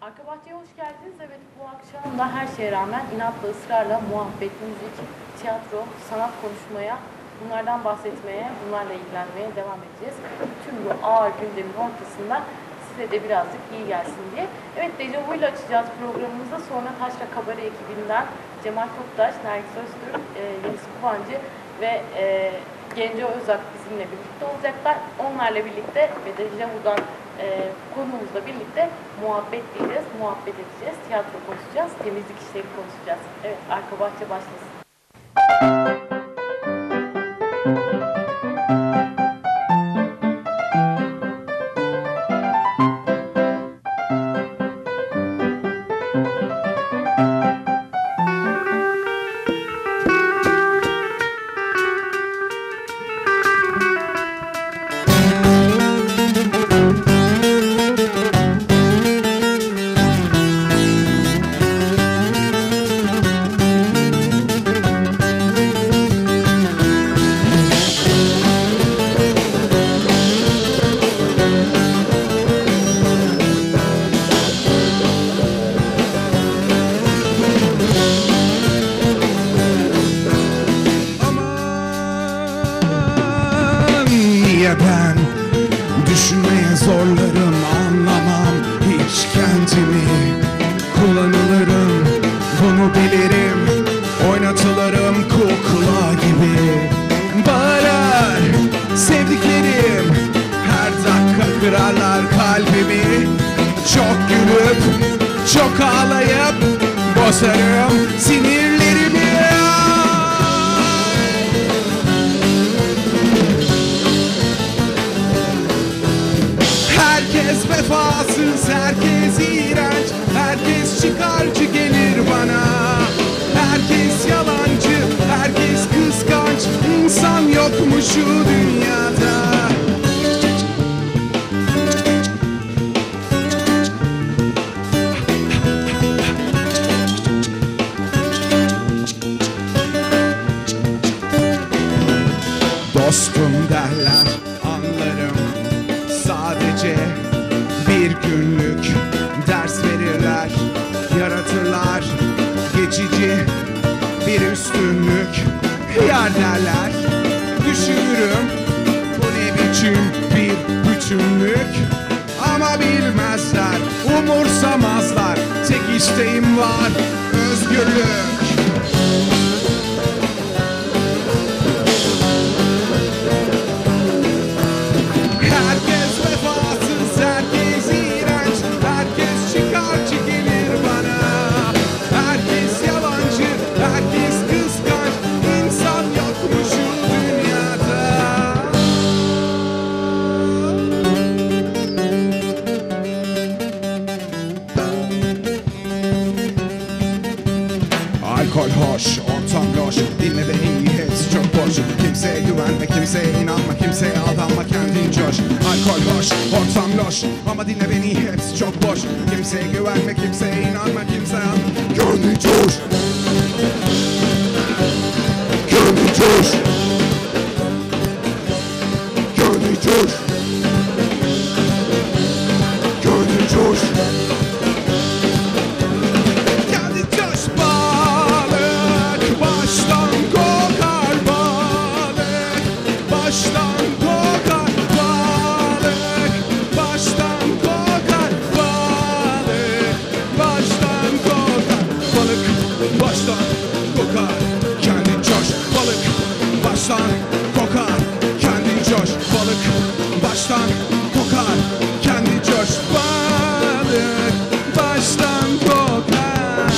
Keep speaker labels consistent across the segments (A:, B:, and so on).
A: Arka Bahçe'ye hoş geldiniz. Evet, bu akşam da her şeye rağmen inatla, ısrarla muhabbet, müzik, tiyatro, sanat konuşmaya, bunlardan bahsetmeye, bunlarla ilgilenmeye devam edeceğiz. Tüm bu ağır gündemin ortasında size de birazcık iyi gelsin diye. Evet, Dejavu ile açacağız programımızda. Sonra Taşra Kabare ekibinden Cemal Toptaş, Nergis Öztürk, Yeliz Kubancı ve Genco Özak bizimle birlikte olacaklar. Onlarla birlikte ve Dejavu'dan konuğumuzla birlikte muhabbet diyeceğiz, muhabbet edeceğiz, tiyatro konuşacağız, temizlik işleri konuşacağız. Evet, Arka Bahçe başlasın.
B: Ben düşünmeye zorlarım, anlamam hiç kendimi. Kullanılırım, bunu bilirim, oynatılırım kukla gibi. Bağırır sevdiklerim, her dakika kırarlar kalbimi. Çok gülüp, çok ağlayıp bozarım sinirlerimi. Herkes vefasız, herkes iğrenç, herkes çıkarcı gelir bana. Herkes yalancı, herkes kıskanç, insan yok mu şu dünyada? Dostum derler, anlarım. Sadece bir günlük ders verirler, yaratırlar geçici bir üstünlük. Yar derler, düşünürüm, bu ne biçim bir bütünlük. Ama bilmezler, umursamazlar, tek isteğim var, özgürlük. Alkol hoş, ortam loş, dinle beni hepsi çok boş. Kimseye güvenme, kimseye inanma, kimseye aldanma, kendin coş. Alkol hoş, ortam loş, ama dinle beni hepsi çok boş. Kimseye güvenme, kimseye inanma, kimseye aldanma, kendin coş. Kendin coş. Kendin coş. Kendin coş. Baştan kokar, kendin coş. Balık baştan kokar, kendin coş. Balık baştan kokar.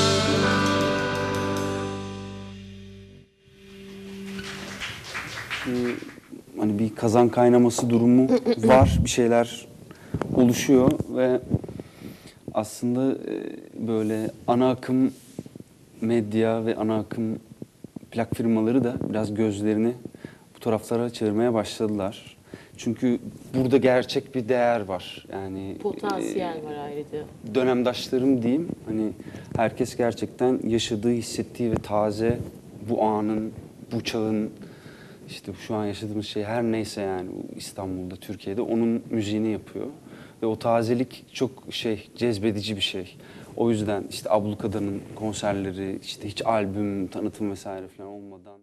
C: Hani bir kazan kaynaması durumu var, bir şeyler oluşuyor ve aslında böyle ana akım medya ve ana akım plak firmaları da biraz gözlerini bu taraflara çevirmeye başladılar. Çünkü burada gerçek bir değer var. Yani
A: Potansiyel var ayrıca.
C: Dönemdaşlarım diyeyim. Hani herkes gerçekten yaşadığı, hissettiği ve taze bu anın, bu çağın, işte şu an yaşadığımız şey her neyse yani İstanbul'da, Türkiye'de onun müziğini yapıyor. Ve o tazelik çok cezbedici bir şey. O yüzden işte Ablukada'nın konserleri, işte hiç albüm, tanıtım vesaire falan olmadan.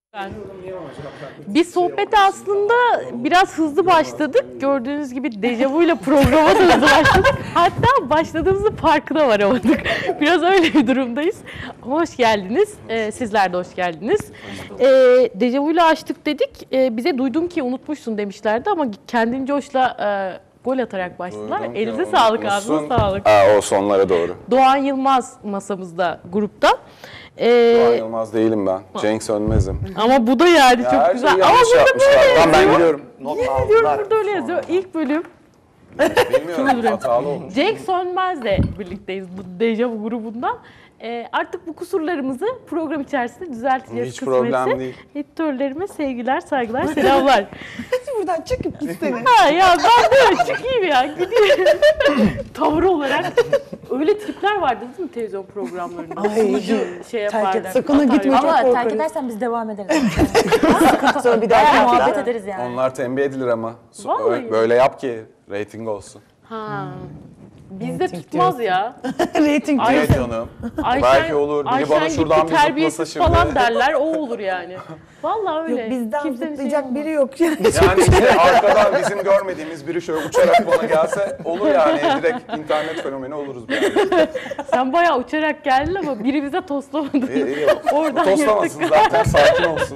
A: Biz sohbete aslında biraz hızlı başladık. Gördüğünüz gibi dejavuyla programa da hızlı başladık. Hatta başladığımızın farkına varamadık. Biraz öyle bir durumdayız. Ama hoş geldiniz. Sizler de hoş geldiniz. Dejavuyla açtık dedik. Bize duydum ki unutmuşsun demişlerdi ama kendin coşla gol atarak başladılar.
D: Duydum ki
A: Elinize sağlık, ağzına
D: unutmuşsun.
A: sağlık.
D: O sonlara doğru.
A: Doğan Yılmaz masamızda, grupta.
D: Doğan Yılmaz değilim ben. Cenk Sönmez'im.
A: Ama bu da yani
D: Ya
A: çok
D: her
A: güzel.
D: şeyi
A: Ama
D: yanlış
A: burada
D: yapmışlar.
A: böyle
D: Tamam ben
A: yazıyor.
D: gidiyorum.
A: Yemin ediyorum burada öyle yazıyor. İlk bölüm
D: Bilmiyorum hatalı olmuş.
A: Cenk Sönmez'le birlikteyiz bu Dejavu grubundan. Artık bu kusurlarımızı program içerisinde düzelteceğiz.
D: Hiç problem değil.
A: Editörlerime sevgiler, saygılar, selamlar.
E: Buradan çıkıp gitsene.
A: Ha ya ben de çıkayım ya. Gideyim. Tavır olarak öyle tripler vardı değil mi televizyon programlarında?
E: Ay,
A: Sunucu şey
E: terk et,
A: yaparlar.
E: sakın ha
A: atar
E: gitme.
A: yapar.
E: Çok
F: Ama terk
E: korkarız.
F: edersen biz devam ederiz.
E: Sonra bir
F: Bayağı
E: daha
F: muhabbet ederiz yani.
D: Onlar tembih edilir ama.
A: Vallahi.
D: Böyle yap ki reyting olsun.
A: Ha. Bizde tutmaz ya.
E: Rating
A: Ay,
D: Evet canım.
A: Ayşen-
D: Belki olur. Biri bana
A: Ayşen
D: şuradan
A: gitti,
D: bir zıplasa
A: terbiyesiz
D: şimdi.
A: falan derler. O olur yani. Vallahi öyle.
E: Yok bizden
A: Kimsenin
E: zıplayacak
A: şeyi
E: biri yok. Yani.
D: Yani işte arkadan bizim görmediğimiz biri şöyle uçarak bana gelse olur yani. Direkt internet fenomeni oluruz bir yani.
A: olmaz. Sen bayağı uçarak geldin ama biri bize toslamadı.
D: İyi.
A: Oradan
D: Toslamasın
A: yırttık.
D: zaten sakin olsun.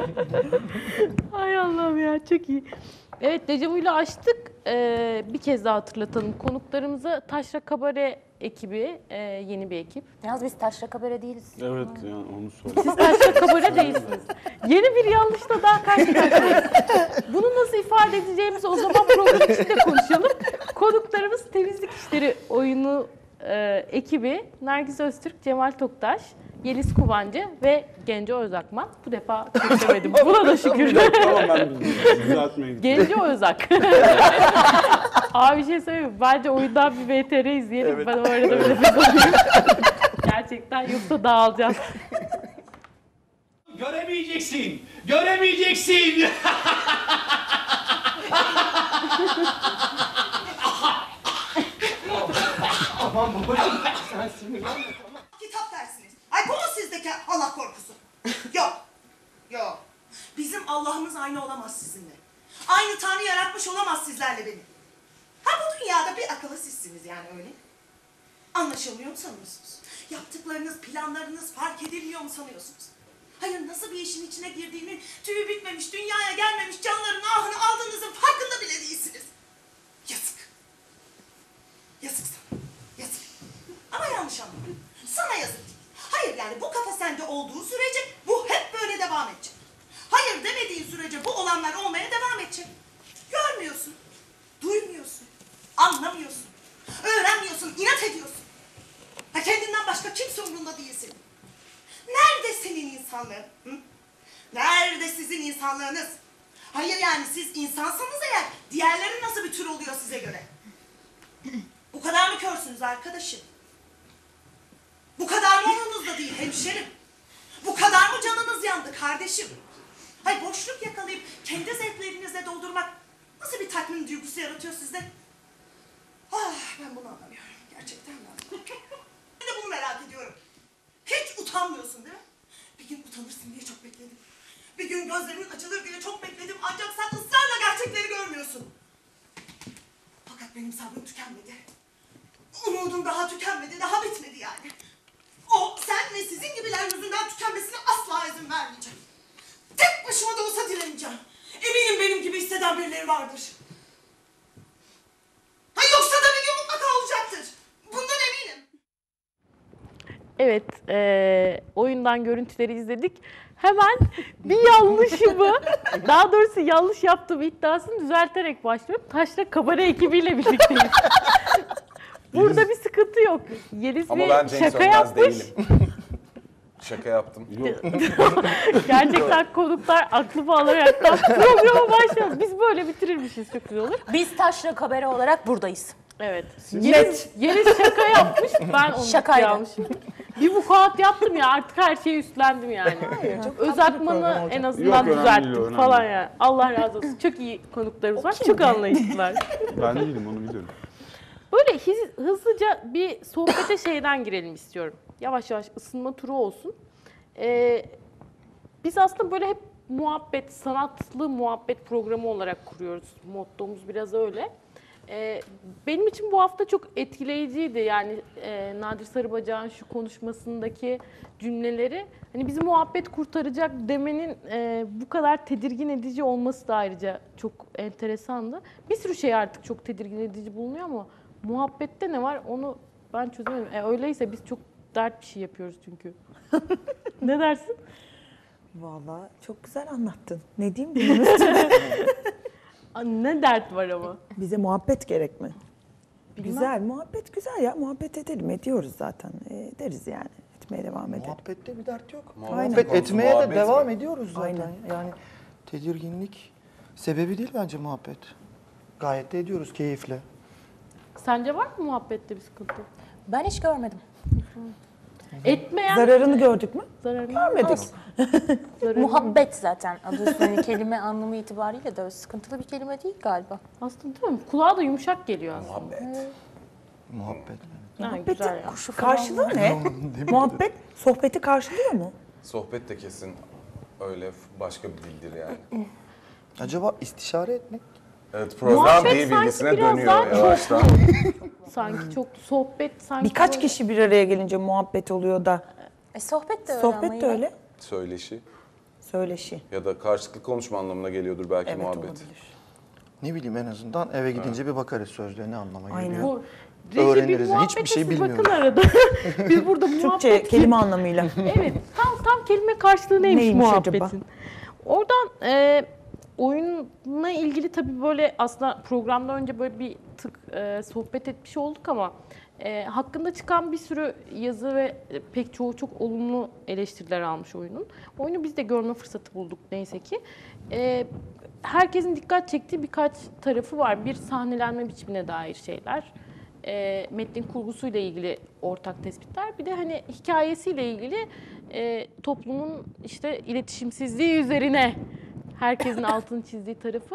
A: Ay Allah'ım ya çok iyi. Evet Dejavu'yla açtık. Bir kez daha hatırlatalım. Konuklarımızı Taşra Kabare ekibi, yeni bir ekip.
F: Yalnız biz taşra kabare değiliz.
C: Evet yani onu söyle.
A: Siz Taşra Kabare değilsiniz. Yeni bir yanlışla daha karşı karşıyayız. Bunu nasıl ifade edeceğimizi o zaman program içinde konuşalım. Konuklarımız Temizlik İşleri oyunu ekibi Nergis Öztürk, Cemal Toktaş, Yeliz Kubancı ve Genco Özakman. Bu defa kötülemedim. Buna da şükür.
C: Tamam ben düzeltmeyin.
A: Genco Özak. Abi bir şey söyleyeyim mi? Bence oyundan bir VTR izleyelim. Ben o arada bir nefes alayım. Gerçekten yoksa dağılacağız.
G: Göremeyeceksin. Göremeyeceksin.
H: Kitap dersiniz. Ay bu mu sizdeki Allah korkusu? Yok. Yok. Bizim Allah'ımız aynı olamaz sizinle. Aynı Tanrı yaratmış olamaz sizlerle beni. Ha bu dünyada bir akıllı sizsiniz yani öyle. Anlaşılmıyor mu sanıyorsunuz? Yaptıklarınız, planlarınız fark edilmiyor mu sanıyorsunuz? Hayır nasıl bir işin içine girdiğini, tüyü bitmemiş, dünyaya gelmemiş canların ahını aldığınızın farkında bile değilsiniz. Yazık. Yazık sana. Yazık. Ama yanlış anlama. Sana yazık değil. Hayır yani bu kafa sende olduğu sürece bu hep böyle devam edecek. Hayır demediğin sürece bu olanlar olmaya devam edecek. Görmüyorsun. Duymuyorsun. Anlamıyorsun. Öğrenmiyorsun. İnat ediyorsun. Ha kendinden başka kimse umurunda değilsin. Nerede senin insanlığın? Hı? Nerede sizin insanlığınız? Hayır yani siz insansanız eğer diğerleri nasıl bir tür oluyor size göre? Bu kadar mı körsünüz arkadaşım? Bu kadar mı umurunuzda değil hemşerim? Bu kadar mı canınız yandı kardeşim? Hay boşluk yakalayıp kendi zevklerinizle doldurmak nasıl bir tatmin duygusu yaratıyor sizde? Ah ben bunu anlamıyorum. Gerçekten ben. Ben de bunu merak ediyorum. Hiç utanmıyorsun değil mi? Bir gün utanırsın diye çok bekledim. Bir gün gözlerimin açılır diye çok bekledim. Ancak sen ısrarla gerçekleri görmüyorsun. Fakat benim sabrım tükenmedi. Umudum daha tükenmedi, daha bitmedi yani. O sen ve sizin gibiler yüzünden tükenmesine asla izin vermeyeceğim. Tek başıma da olsa direneceğim. Eminim benim gibi hisseden birileri vardır. Ha yoksa da bir gün mutlaka olacaktır. Bundan eminim.
A: Evet, oyundan görüntüleri izledik. Hemen bir yanlışımı, daha doğrusu yanlış yaptığım iddiasını düzelterek başlıyorum. Taşra Kabare ekibiyle birlikteyiz. Burada bir sıkıntı yok. Yeliz
D: Ama
A: bir
D: ben Cenk
A: şaka
D: Sönmez
A: yapmış.
D: değilim. Şaka yaptım.
A: Gerçekten konuklar aklı bağlayaraktan programa başlıyoruz. Biz böyle bitirirmişiz, çok güzel olur.
F: Biz taşra kabare olarak buradayız.
A: Evet. Yeliz şaka yapmış, ben onu
F: Şakaydı.
A: yanlışım. Bir vukuat yaptım ya, artık her şeyi üstlendim yani. Özatmanı en azından
C: Yok, önemli
A: düzelttim
C: değil, önemli
A: falan
C: değil.
A: yani. Allah razı olsun. Çok iyi konuklarımız var, çok anlayışlılar.
C: Ben değilim onu biliyorum.
A: Böyle hızlıca bir sohbete şeyden girelim istiyorum. Yavaş yavaş ısınma turu olsun. Biz aslında böyle hep muhabbet, sanatlı muhabbet programı olarak kuruyoruz. Mottomuz biraz öyle. Benim için bu hafta çok etkileyiciydi. Yani Nadir Sarıbacak'ın şu konuşmasındaki cümleleri. Hani bizi muhabbet kurtaracak demenin bu kadar tedirgin edici olması da ayrıca çok enteresandı. Bir sürü şey artık çok tedirgin edici bulunuyor ama muhabbette ne var onu ben çözemedim. Öyleyse biz çok dert bir şey yapıyoruz çünkü. Ne dersin?
E: Vallahi çok güzel anlattın. Ne diyeyim bunun üstüne?
A: Ne dert var ama?
E: Bize muhabbet gerek mi?
A: Bilmem.
E: Güzel, muhabbet güzel ya. Muhabbet edelim, ediyoruz zaten. Ederiz yani. Etmeye devam edelim.
I: Muhabbette bir dert yok.
E: Aynen.
I: Muhabbet etmeye de
D: Muhabbet
I: devam
D: mi?
I: ediyoruz zaten.
E: Aynen.
I: Yani tedirginlik sebebi değil bence muhabbet. Gayet de ediyoruz keyifle.
A: Sence var mı muhabbette bir sıkıntı?
F: Ben hiç görmedim.
A: Etmeyen
E: Zararını gördük mü?
A: zararını
E: Görmedik.
A: zararını-
F: Muhabbet zaten adı üstünde kelime anlamı itibariyle de sıkıntılı bir kelime değil galiba.
A: Aslında değil mi? Kulağa da yumuşak geliyor aslında.
I: Muhabbet.
A: Ha, güzel ya.
E: Karşılığı ne? Muhabbet, sohbeti karşılıyor mu?
D: Sohbet de kesin öyle başka bir dildir yani.
I: Acaba istişare etmek?
D: Evet, program
A: Muhabbet
D: dil
A: sanki
D: bilgisine
A: biraz
D: dönüyor
A: daha
D: yavaştan.
A: Sanki çok sohbet sanki
E: Birkaç
A: böyle-
E: kişi bir araya gelince muhabbet oluyor da.
F: Sohbet de öyle ama
E: Sohbet de
F: yine.
E: öyle.
D: Söyleşi
E: Söyleşi.
D: ya da karşılıklı konuşma anlamına geliyordur belki
E: Evet
D: muhabbet.
E: olabilir.
I: Ne bileyim en azından eve gidince bir bakarız sözlüğe ne anlama
E: Aynen.
I: geliyor.
A: Bu Recep, bir
I: Öğreniriz.
A: muhabbete
I: Hiçbir şey
A: siz bakın
I: bilmiyoruz.
A: arada. Biz burada
E: Türkçe
A: muhabbet
E: kelime anlamıyla.
A: Evet, tam kelime karşılığı neymiş,
E: Neymiş
A: muhabbetin?
E: acaba?
A: Oradan oyunla ilgili tabii böyle aslında programdan önce böyle bir tık sohbet etmiş olduk ama hakkında çıkan bir sürü yazı ve pek çoğu çok olumlu eleştiriler almış oyunun. Oyunu biz de görme fırsatı bulduk neyse ki. Herkesin dikkat çektiği birkaç tarafı var. Bir, sahnelenme biçimine dair şeyler. Metnin kurgusuyla ilgili ortak tespitler. Bir de hani hikayesiyle ilgili toplumun işte iletişimsizliği üzerine herkesin altını çizdiği tarafı.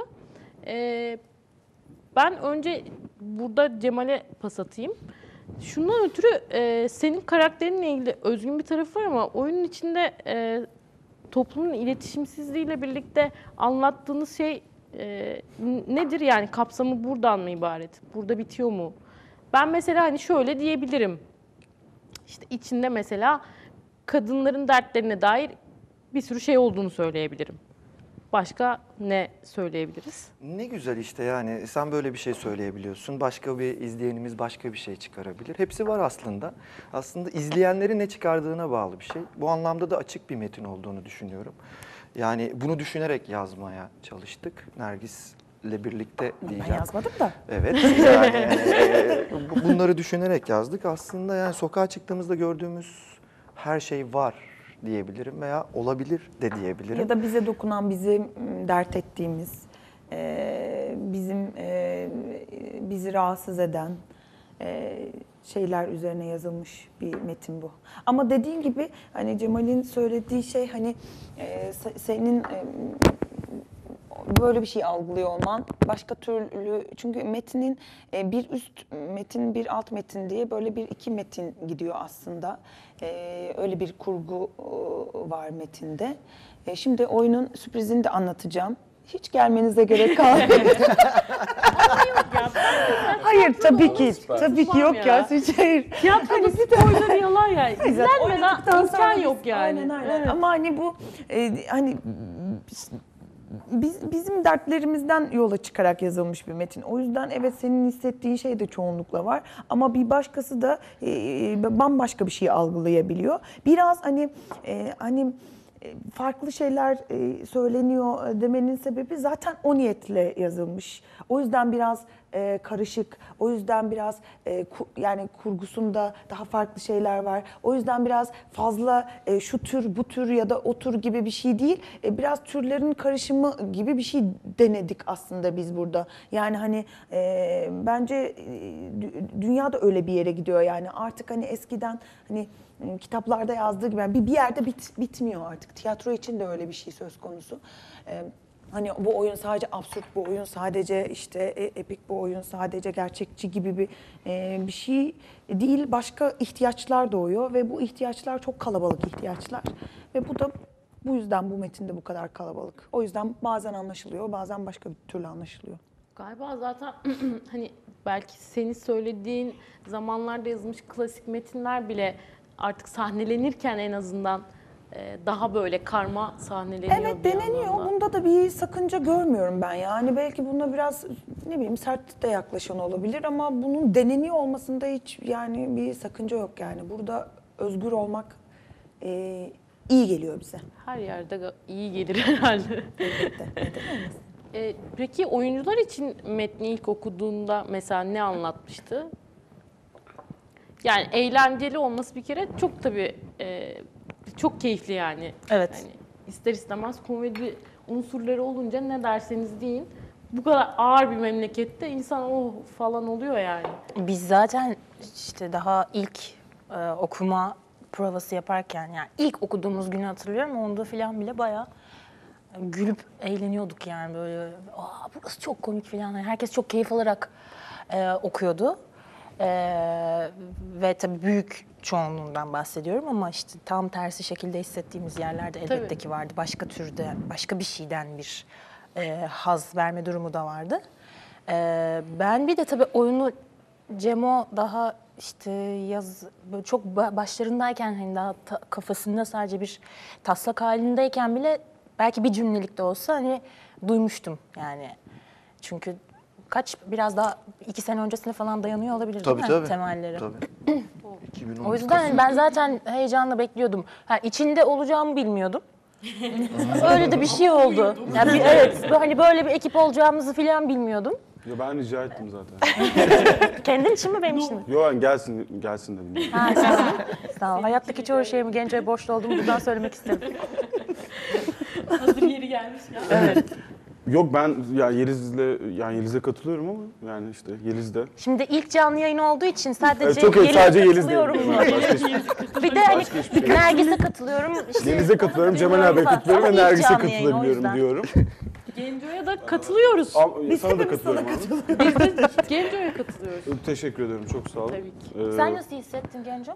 A: Ben önce burada Cemal'e pas atayım. Şundan ötürü senin karakterinle ilgili özgün bir tarafı var ama oyunun içinde toplumun iletişimsizliğiyle birlikte anlattığınız şey nedir? Yani kapsamı buradan mı ibaret? Burada bitiyor mu? Ben mesela hani şöyle diyebilirim. İşte içinde mesela kadınların dertlerine dair bir sürü şey olduğunu söyleyebilirim. Başka ne söyleyebiliriz?
I: Ne güzel işte yani sen böyle bir şey söyleyebiliyorsun. Başka bir izleyenimiz başka bir şey çıkarabilir. Hepsi var aslında. Aslında izleyenlerin ne çıkardığına bağlı bir şey. Bu anlamda da açık bir metin olduğunu düşünüyorum. Yani bunu düşünerek yazmaya çalıştık. Nergis'le birlikte diyeceğim.
E: Ben yazmadım da.
I: Evet. Yani bunları düşünerek yazdık. Aslında yani sokağa çıktığımızda gördüğümüz her şey var diyebilirim veya olabilir de diyebilirim.
E: Ya da bize dokunan, bizi dert ettiğimiz, bizi rahatsız eden şeyler üzerine yazılmış bir metin bu. Ama dediğin gibi hani Cemal'in söylediği şey hani senin böyle bir şey algılıyor olman başka türlü, çünkü metnin bir üst metin, bir alt metin diye böyle bir iki metin gidiyor aslında. Öyle bir kurgu var metinde. Şimdi oyunun sürprizini de anlatacağım. Hiç gelmenize gerek kalmadı. Hayır tabii ki. Tabii ki yok ya. Hayır.
A: Tiyatronun spoiler'ı yalan ya. İzlenmeden
E: Oynadıktan sonra
A: imkan yok yani.
E: Aynen.
A: Evet.
E: Ama hani bu hani bizim dertlerimizden yola çıkarak yazılmış bir metin. O yüzden evet senin hissettiğin şey de çoğunlukla var. Ama bir başkası da bambaşka bir şey algılayabiliyor. Biraz hani farklı şeyler söyleniyor demenin sebebi zaten o niyetle yazılmış. O yüzden biraz karışık, o yüzden biraz yani kurgusunda daha farklı şeyler var. O yüzden biraz fazla şu tür, bu tür ya da o tür gibi bir şey değil. Biraz türlerin karışımı gibi bir şey denedik aslında biz burada. Yani hani bence dünya da öyle bir yere gidiyor yani. Artık hani eskiden hani kitaplarda yazdığı gibi yani bir yerde bitmiyor artık. Tiyatro için de öyle bir şey söz konusu. Hani bu oyun sadece absürt, bu oyun sadece işte epik, bu oyun sadece gerçekçi gibi bir şey değil. Başka ihtiyaçlar doğuyor ve bu ihtiyaçlar çok kalabalık ihtiyaçlar. Ve bu yüzden bu metinde bu kadar kalabalık. O yüzden bazen anlaşılıyor, bazen başka bir türlü anlaşılıyor.
A: Galiba zaten hani belki senin söylediğin zamanlarda yazılmış klasik metinler bile artık sahnelenirken en azından daha böyle karma sahneleniyor.
E: Evet,
A: bir
E: deneniyor.
A: yandan da.
E: Bunda da bir sakınca görmüyorum ben yani. Belki buna biraz ne bileyim sert de yaklaşan olabilir ama bunun deneniyor olmasında hiç yani bir sakınca yok yani. Burada özgür olmak iyi geliyor bize.
A: Her yerde iyi gelir herhalde. Peki oyuncular için metni ilk okuduğunda mesela ne anlatmıştı? Yani eğlenceli olması bir kere çok tabii çok keyifli yani.
F: Evet.
A: Yani ister istemez komedi unsurları olunca ne derseniz deyin bu kadar ağır bir memlekette insan oh falan oluyor yani.
F: Biz zaten işte daha ilk okuma provası yaparken yani ilk okuduğumuz günü hatırlıyorum. Onda filan bile bayağı gülüp eğleniyorduk yani böyle. Aa, burası çok komik filan. Yani herkes çok keyif alarak okuyordu. Ve tabii büyük çoğunluğundan bahsediyorum ama işte tam tersi şekilde hissettiğimiz yerlerde elbette
A: Tabii.
F: ki vardı. Başka türde, başka bir şeyden bir haz verme durumu da vardı. Ben bir de tabii oyunu Cemo daha işte böyle çok başlarındayken hani daha kafasında sadece bir taslak halindeyken bile belki bir cümlelik de olsa hani duymuştum yani. Çünkü biraz daha 2 sene öncesine falan dayanıyor olabilir değil mi temelleri?
I: Tabii. 2010
F: O yüzden hani ben zaten heyecanla bekliyordum. İçinde olacağımı bilmiyordum. Öyle de bir şey oldu. Yani evet, hani böyle bir ekip olacağımızı falan bilmiyordum.
J: Ya ben rica ettim zaten.
F: Kendin için mi benim için mi?
J: Yo, gelsin dedim.
F: Ha, sağ ol. Sağ ol. Hayattaki çoğu şeyimi Genco'ya borçlu olduğumu buradan söylemek istedim.
A: Hazır yeri gelmiş ya.
F: Evet.
J: Yok, ben ya Yeliz'e katılıyorum ama yani işte Yeliz'de.
F: Şimdi ilk canlı yayın olduğu için sadece
J: çok iyi, sadece Yeliz
F: katılıyorum.
J: değil.
F: Bir de hani Nergis'e katılıyorum. İşte
J: Yeliz'e katılıyorum, Cemal abiye katılıyorum ve Nergis'e katılabiliyorum diyorum.
A: Genco'ya da katılıyoruz.
J: Sana da katılıyorum abi.
A: Biz de Genco'ya katılıyoruz.
J: Teşekkür ederim, çok sağ ol.
A: Tabii ki.
F: Sen nasıl hissettin Genco?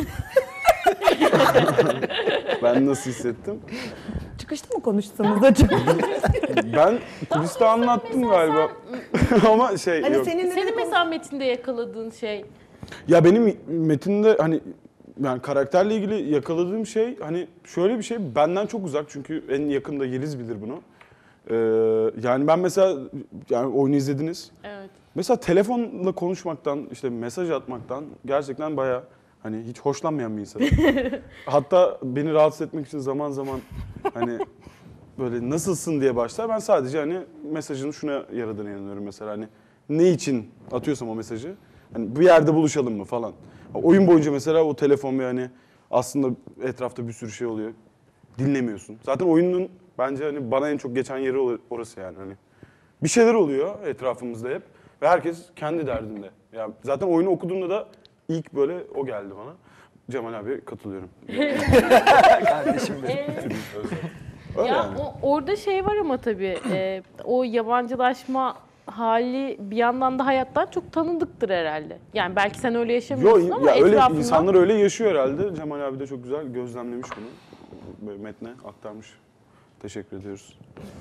J: Ben nasıl hissettim?
E: Çıkışta mı konuşsanız acaba?
J: Ben kuliste anlattım galiba. Ama
E: Hani
J: yok.
A: Senin mesela metinde yakaladığın şey.
J: Ya benim metinde hani yani karakterle ilgili yakaladığım şey hani şöyle bir şey, benden çok uzak çünkü en yakında Yeliz bilir bunu. Yani ben mesela yani oyunu izlediniz.
A: Evet.
J: Mesela telefonla konuşmaktan, işte mesaj atmaktan gerçekten bayağı hani hiç hoşlanmayan bir insanım. Hatta beni rahatsız etmek için zaman zaman hani böyle nasılsın diye başlar. Ben sadece hani mesajın şuna yaradığına inanıyorum mesela, hani ne için atıyorsam o mesajı. Hani bir yerde buluşalım mı falan. Oyun boyunca mesela o telefon ve hani aslında etrafta bir sürü şey oluyor. Dinlemiyorsun. Zaten oyunun bence hani bana en çok geçen yeri orası yani. Hani bir şeyler oluyor etrafımızda hep ve herkes kendi derdinde. Ya zaten oyunu okuduğumda da ilk böyle o geldi bana. Cemal abiye katılıyorum.
I: Kardeşim benim.
J: Öyle
A: Ya
J: yani.
A: orada şey var ama tabii o yabancılaşma hali bir yandan da hayattan çok tanıdıktır herhalde. Yani belki sen öyle yaşamıyorsun ama
J: ya öyle
A: etrafından...
J: insanlar öyle yaşıyor herhalde. Cemal abi de çok güzel gözlemlemiş bunu. Böyle metne aktarmış. Teşekkür ediyoruz.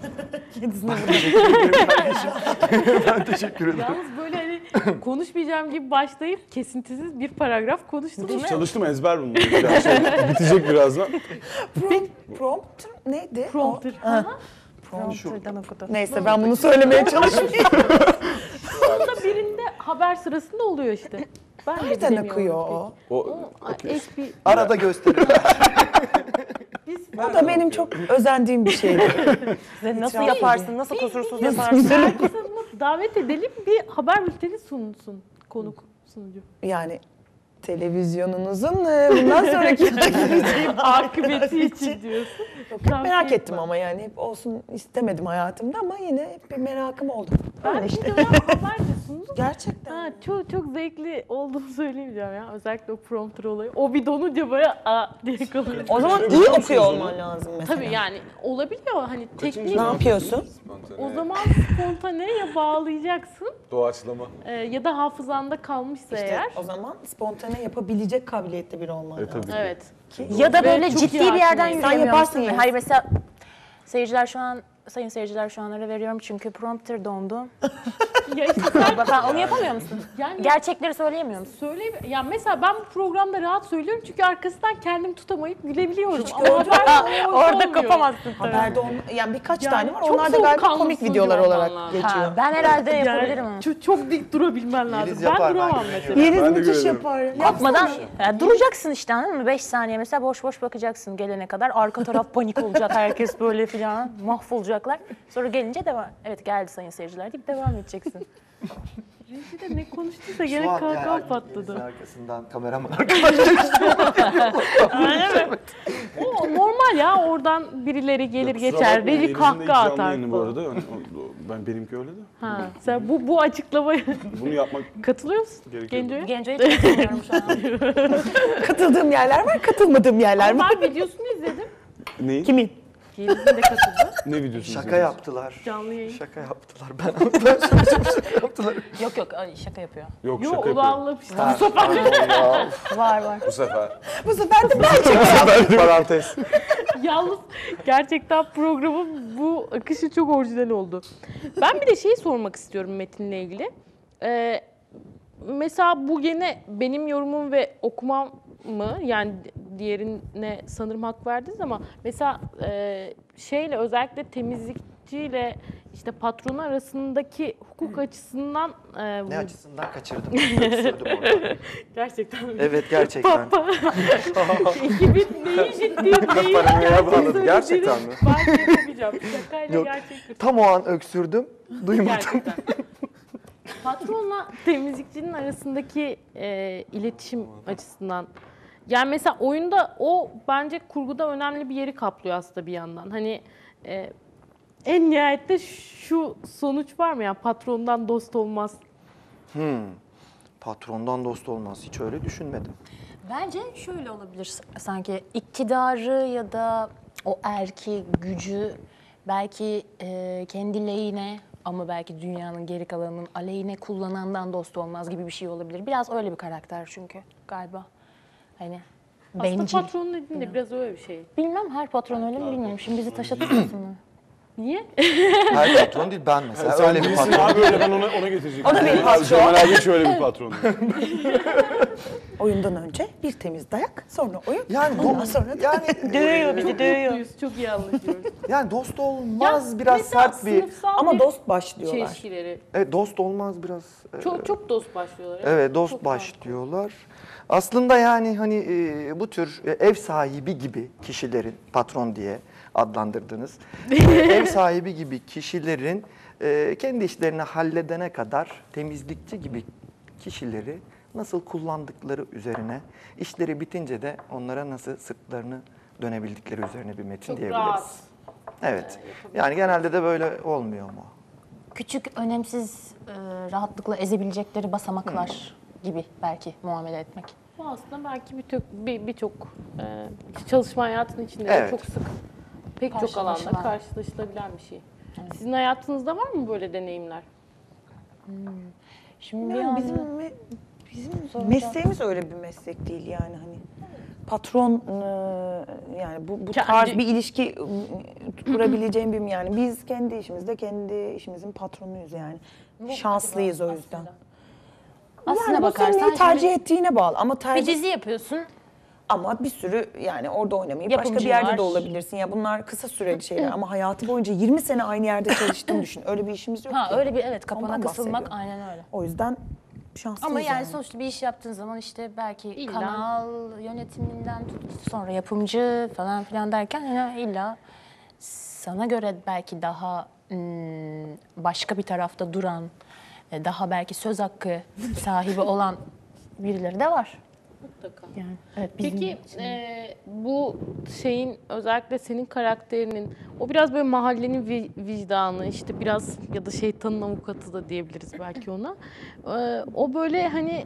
I: Ben teşekkür ederim.
A: Yalnız böyle hani konuşmayacağım gibi başlayıp kesintisiz bir paragraf konuştun değil mi?
J: Çalıştım, ezber bunlar. Yani bitecek birazdan.
E: Prompter neydi?
A: Prompter.
F: Prompter'dan okudu.
E: Neyse ben bunu söylemeye çalışmayayım.
A: Sonunda birinde haber sırasında oluyor işte. Ben de
E: Nereden
A: bilemiyorum
E: akıyor
A: pek.
E: o?
J: O
A: Eski
I: Arada gösterin.
E: O da benim çok özendiğim bir şeydi.
F: Nasıl yaparsın, nasıl kusursuz yaparsın?
A: Herkese davet edelim, bir haber bülteni sunsun konuk sunucu.
E: Yani televizyonunuzun bundan sonraki
A: Akıbeti için diyorsun.
E: Çok merak ettim ama yani hep olsun istemedim hayatımda ama yine hep bir merakım oldu.
A: Ben
E: Öyle
A: bir
E: işte.
A: dönem haber de sundum.
E: Gerçekten.
A: Ha, çok zevkli olduğunu söyleyemeyeceğim ya. Özellikle o prompter olayı. O bir donunca böyle diye kalıyor.
E: O zaman iyi okuyor olman lazım mesela.
A: Tabii yani olabiliyor hani teknik.
E: Ne yapıyorsun?
A: O zaman spontaneye bağlayacaksın.
D: Doğaçlama.
A: Ya da hafızanda kalmışsa
E: İşte
A: eğer.
E: o zaman spontane yapabilecek kabiliyette biri olman lazım.
J: Tabii ki.
A: Evet.
F: Ya da böyle
A: çok
F: ciddi
A: iyi
F: bir yerden
A: hakimiyim.
E: Sen
F: yürüyemiyor
E: yaparsın
F: musun?
E: yani.
F: Hayır mesela sayın seyirciler şu an ara veriyorum çünkü prompter dondu.
A: Ya işte sen
F: Sen onu yapamıyor musun?
A: yani
F: Gerçekleri söyleyemiyor musun?
A: ya mesela ben bu programda rahat söylüyorum çünkü arkasından kendimi tutamayıp gülebiliyorum. Ama
E: gördüm.
A: haberde
F: Orada
A: olmuyor.
F: kapamazsın tabii.
E: Haberde yani birkaç
A: Yani
E: tane var.
A: çok
E: Onlar da galiba
A: soğukkanlı
E: komik
A: sunucu
E: videolar
A: olman
E: olarak
A: lazım.
E: geçiyor.
F: Ha, ben herhalde
A: Yani
F: yapabilirim onu.
A: çok dik durabilmen lazım.
I: Yeliz
A: Ben
I: yapar, ben
A: duramam
I: güveniyorum.
A: mesela.
E: Yeliz
J: Ben de
E: müthiş
J: görelim.
E: yapar.
F: Kopmadan duracaksın işte anladın mı? 5 saniye mesela boş boş bakacaksın gelene kadar. Arka taraf panik olacak, herkes böyle filan mahvolacaklar. Sonra gelince devam. Evet geldi sayın seyirciler deyip devam edeceksin.
A: Reji de ne konuştuysa
I: Şu
A: gene
I: an
A: kahkaha
I: yani
A: patladı.
I: Yeliz'in arkasından kameraman
A: Öyle mi? O normal ya oradan birileri gelir
J: Kusura
A: geçer.
J: bakmayın,
A: Reji
J: Yeliz'in de
A: kahkaha
J: ilk canlı
A: atar
J: yayını bu
A: falan.
J: arada. Hani ben benimki öyle de.
A: Ha, sen bu açıklamaya
J: Bunu yapmak
A: katılıyor musun
J: gerekiyor.
A: Genco'ya?
F: Genco'yu çok seviyorum şu an.
E: Katıldığım yerler var, katılmadığım yerler var.
A: Ben videosunu izledim.
J: Neyi?
E: Kimin?
A: Yeliz'in de katıldı.
J: Ne videosu?
I: şaka yaptılar.
A: Canlı yayın.
I: Şaka yaptılar. Ben şaka yaptılar.
F: Yok ay, şaka yapıyor.
J: Yok
A: Yo
J: şaka
A: o da
J: yapıyorum.
A: anlamıştı bu sefer.
F: Var.
D: Bu sefer.
E: Bu sefer de ben
D: Parantez.
A: Yalnız gerçekten programın bu akışı çok orijinal oldu. Ben bir de şeyi sormak istiyorum Metin'le ilgili. Mesela bu gene benim yorumum ve okumam mı? Yani diğerine sanırım hak verdiniz ama mesela şeyle özellikle temizlikçiyle işte patron arasındaki hukuk açısından
I: Ne açısından kaçırdım? Kaçırdım orada.
A: gerçekten
I: Evet gerçekten.
A: ekibin neyi ciddi neyi
D: Paranoya bağladı. Gerçekten mi?
A: Ben şey yapamayacağım. Şakayla
I: Yok.
A: gerçek.
I: Tam o an öksürdüm. Duymadım.
A: Gerçekten. Patronla temizlikçinin arasındaki iletişim açısından. Yani mesela oyunda o bence kurguda önemli bir yeri kaplıyor aslında bir yandan. Hani en nihayette şu sonuç var mı ya patrondan dost olmaz.
I: Patrondan dost olmaz. Hiç öyle düşünmedim.
F: Bence şöyle olabilir sanki iktidarı ya da o erki gücü belki kendi lehine ama belki dünyanın geri kalanının aleyhine kullanandan dost olmaz gibi bir şey olabilir. Biraz öyle bir karakter çünkü galiba. Hani
A: Aslında
F: bencil.
A: patron dediğinde biraz öyle bir şey.
F: Bilmem her patron öyle mi bilmiyorum. Şimdi bizi taşa tutmasın mı?
A: Niye?
I: Her patron değil ben mesela.
J: Sen
I: öyle bir
J: değilsin
I: patron.
J: abi öyle ben ona getirecektim.
E: O da bir patron.
J: Cemal abi şöyle bir patron.
E: Oyundan önce bir temiz dayak, sonra oyun.
I: Yani
E: Ondan sonra da
I: yani
F: Dövüyor bizi dövüyor.
A: Mutluyuz, çok iyi anlaşıyoruz.
I: yani dost olmaz biraz
A: Mesela
I: sert bir.
A: sınıfsal
E: ama
A: bir
E: dost başlıyorlar.
A: çelişkileri.
I: Evet dost olmaz biraz.
A: Çok dost başlıyorlar.
I: Evet dost
A: Çok
I: başlıyorlar. Aslında yani hani bu tür ev sahibi gibi kişilerin patron diye adlandırdınız. Ev sahibi gibi kişilerin kendi işlerini halledene kadar temizlikçi gibi kişileri nasıl kullandıkları üzerine, işleri bitince de onlara nasıl sırtlarını dönebildikleri üzerine bir metin
A: Çok
I: diyebiliriz.
A: rahat.
I: Evet. Yani genelde de böyle olmuyor mu?
F: Küçük, önemsiz, rahatlıkla ezebilecekleri basamaklar gibi belki muamele etmek.
A: Bu aslında belki birçok çalışma hayatının içinde de
I: Evet.
A: çok sık pek çok alanda
F: Karşılaşılan.
A: karşılaşılabilen bir şey. Sizin hayatınızda var mı böyle deneyimler?
F: Şimdi bir
E: Yani
F: anda-
E: bizim mesleğimiz öyle bir meslek değil yani hani. Patron yani bu
A: Kendi-
E: tarz bir ilişki kurabileceğim bir yani biz kendi işimizin patronuyuz yani. Şanslıyız o yüzden.
F: Aslına
E: Yani bu senin
F: bakarsan
E: neyi tercih
F: şimdi
E: ettiğine bağlı ama
F: bir
E: tercih
F: dizi yapıyorsun.
E: ama bir sürü yani orada oynamayıp başka
F: Yapımcı
E: bir yerde
F: var.
E: de olabilirsin. Ya bunlar kısa süreli şeyler ama hayatı boyunca 20 sene aynı yerde çalıştığını düşün. Öyle bir işimiz yok
F: Ha
E: ki.
F: öyle bir evet kapana
E: Ondan
F: kısılmak
E: bahsediyorum.
F: aynen öyle.
E: O yüzden şanslıyız
F: Ama yani sonuçta bir iş yaptığın zaman işte belki
A: İlla.
F: kanal yönetiminden tut sonra yapımcı falan filan derken yani illa sana göre belki daha başka bir tarafta duran, daha belki söz hakkı sahibi olan birileri de var.
A: Mutlaka.
F: Yani evet bizim
A: Peki
F: için.
A: bu şeyin özellikle senin karakterinin o biraz böyle mahallenin vicdanı işte biraz ya da şeytanın avukatı da diyebiliriz belki ona. O böyle hani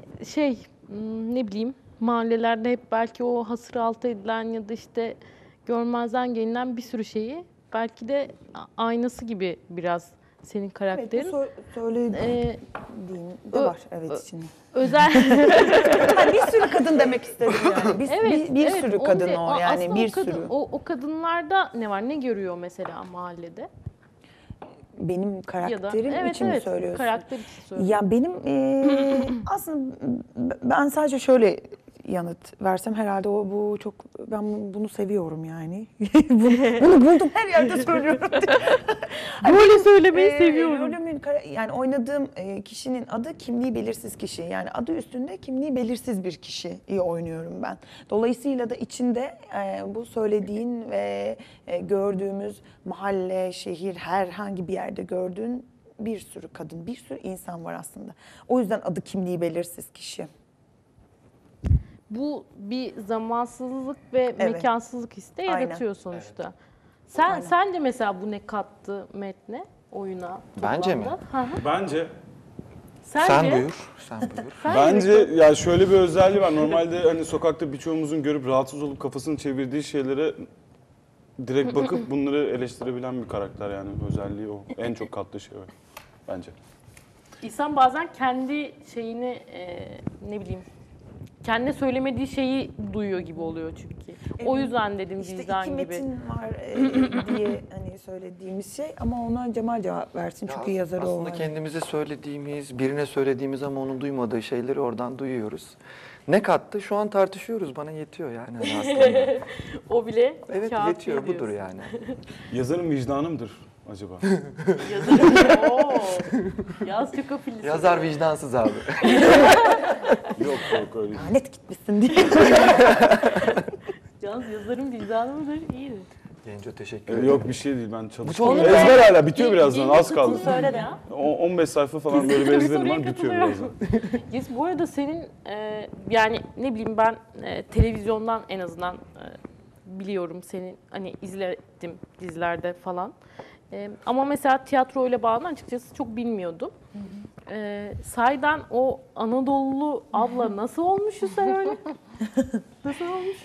A: ne bileyim mahallelerde hep belki o hasır altı edilen ya da işte görmezden gelinen bir sürü şeyi belki de aynası gibi biraz senin
E: Evet,
A: karakterin.
E: bu söylediğin de var evet içinde.
A: Özel
E: Ha, bir sürü kadın demek istedim yani. Bir sürü
A: onu
E: kadın
A: de-
E: o yani
A: aslında
E: bir
A: o kadın,
E: sürü.
A: O kadınlarda ne var? Ne görüyor mesela mahallede?
E: Benim
A: Ya da
E: karakterim için mi söylüyorsun?
A: Karakter için söylüyorum.
E: Ya benim aslında ben sadece şöyle yanıt versem herhalde bu çok ben bunu seviyorum yani. bunu buldum her yerde söylüyorum.
A: Böyle söylemeyi seviyorum.
E: Rolümün yani oynadığım kişinin adı kimliği belirsiz kişi. Yani adı üstünde kimliği belirsiz bir kişiyi oynuyorum ben. Dolayısıyla da içinde bu söylediğin ve gördüğümüz mahalle, şehir herhangi bir yerde gördüğün bir sürü kadın, bir sürü insan var aslında. O yüzden adı kimliği belirsiz kişi.
A: Bu bir zamansızlık ve mekansızlık hissi de yaratıyor sonuçta. Sence mesela bu ne kattı metne, oyuna?
I: Bence mi?
A: Hı.
J: Bence
A: Sence?
I: Sen buyur.
J: Bence ya şöyle bir özelliği var. Normalde hani sokakta birçoğumuzun görüp rahatsız olup kafasını çevirdiği şeylere direkt bakıp bunları eleştirebilen bir karakter yani özelliği o. En çok kattığı şey o bence.
A: İnsan bazen kendi şeyini ne bileyim kendine söylemediği şeyi duyuyor gibi oluyor çünkü. O yüzden dedim
E: İşte
A: vicdan
E: iki
A: gibi.
E: metin var diye hani söylediğimiz şey ama ona Cemal cevap versin çünkü yazarı o.
I: Aslında kendimize söylediğimiz, birine söylediğimiz ama onun duymadığı şeyleri oradan duyuyoruz. Ne kattı? Şu an tartışıyoruz. Bana yetiyor yani hani aslında.
A: O bile
I: Evet
A: kafi
I: yetiyor budur
A: diyorsun.
I: yani.
J: Yazarın vicdanı mıdır acaba?
A: Yazarım. Oo. Yaz çok afilli.
I: Yazar vicdansız abi.
J: Yok öyle.
E: Lanet gitmişsin diye.
A: Yalnız yazarın vicdanı mıdır? İyidir.
I: Genco teşekkür ederim.
J: Yok bir şey değil ben
I: çok
J: çalışıyorum.
I: güzel.
J: Ezber hala bitiyor birazdan az kaldı.
A: Söyle de.
J: 15 sayfa falan böyle bir ezberim var
A: Soruya
J: bitiyor
A: katılıyorum.
J: birazdan.
A: Yes, bu arada senin yani ne bileyim ben televizyondan en azından biliyorum senin hani izledim dizilerde falan. Ama mesela tiyatro ile bağlı açıkçası çok bilmiyordum. Sahiden o Anadolu abla nasıl olmuşsun sen öyle? Nasıl olmuş?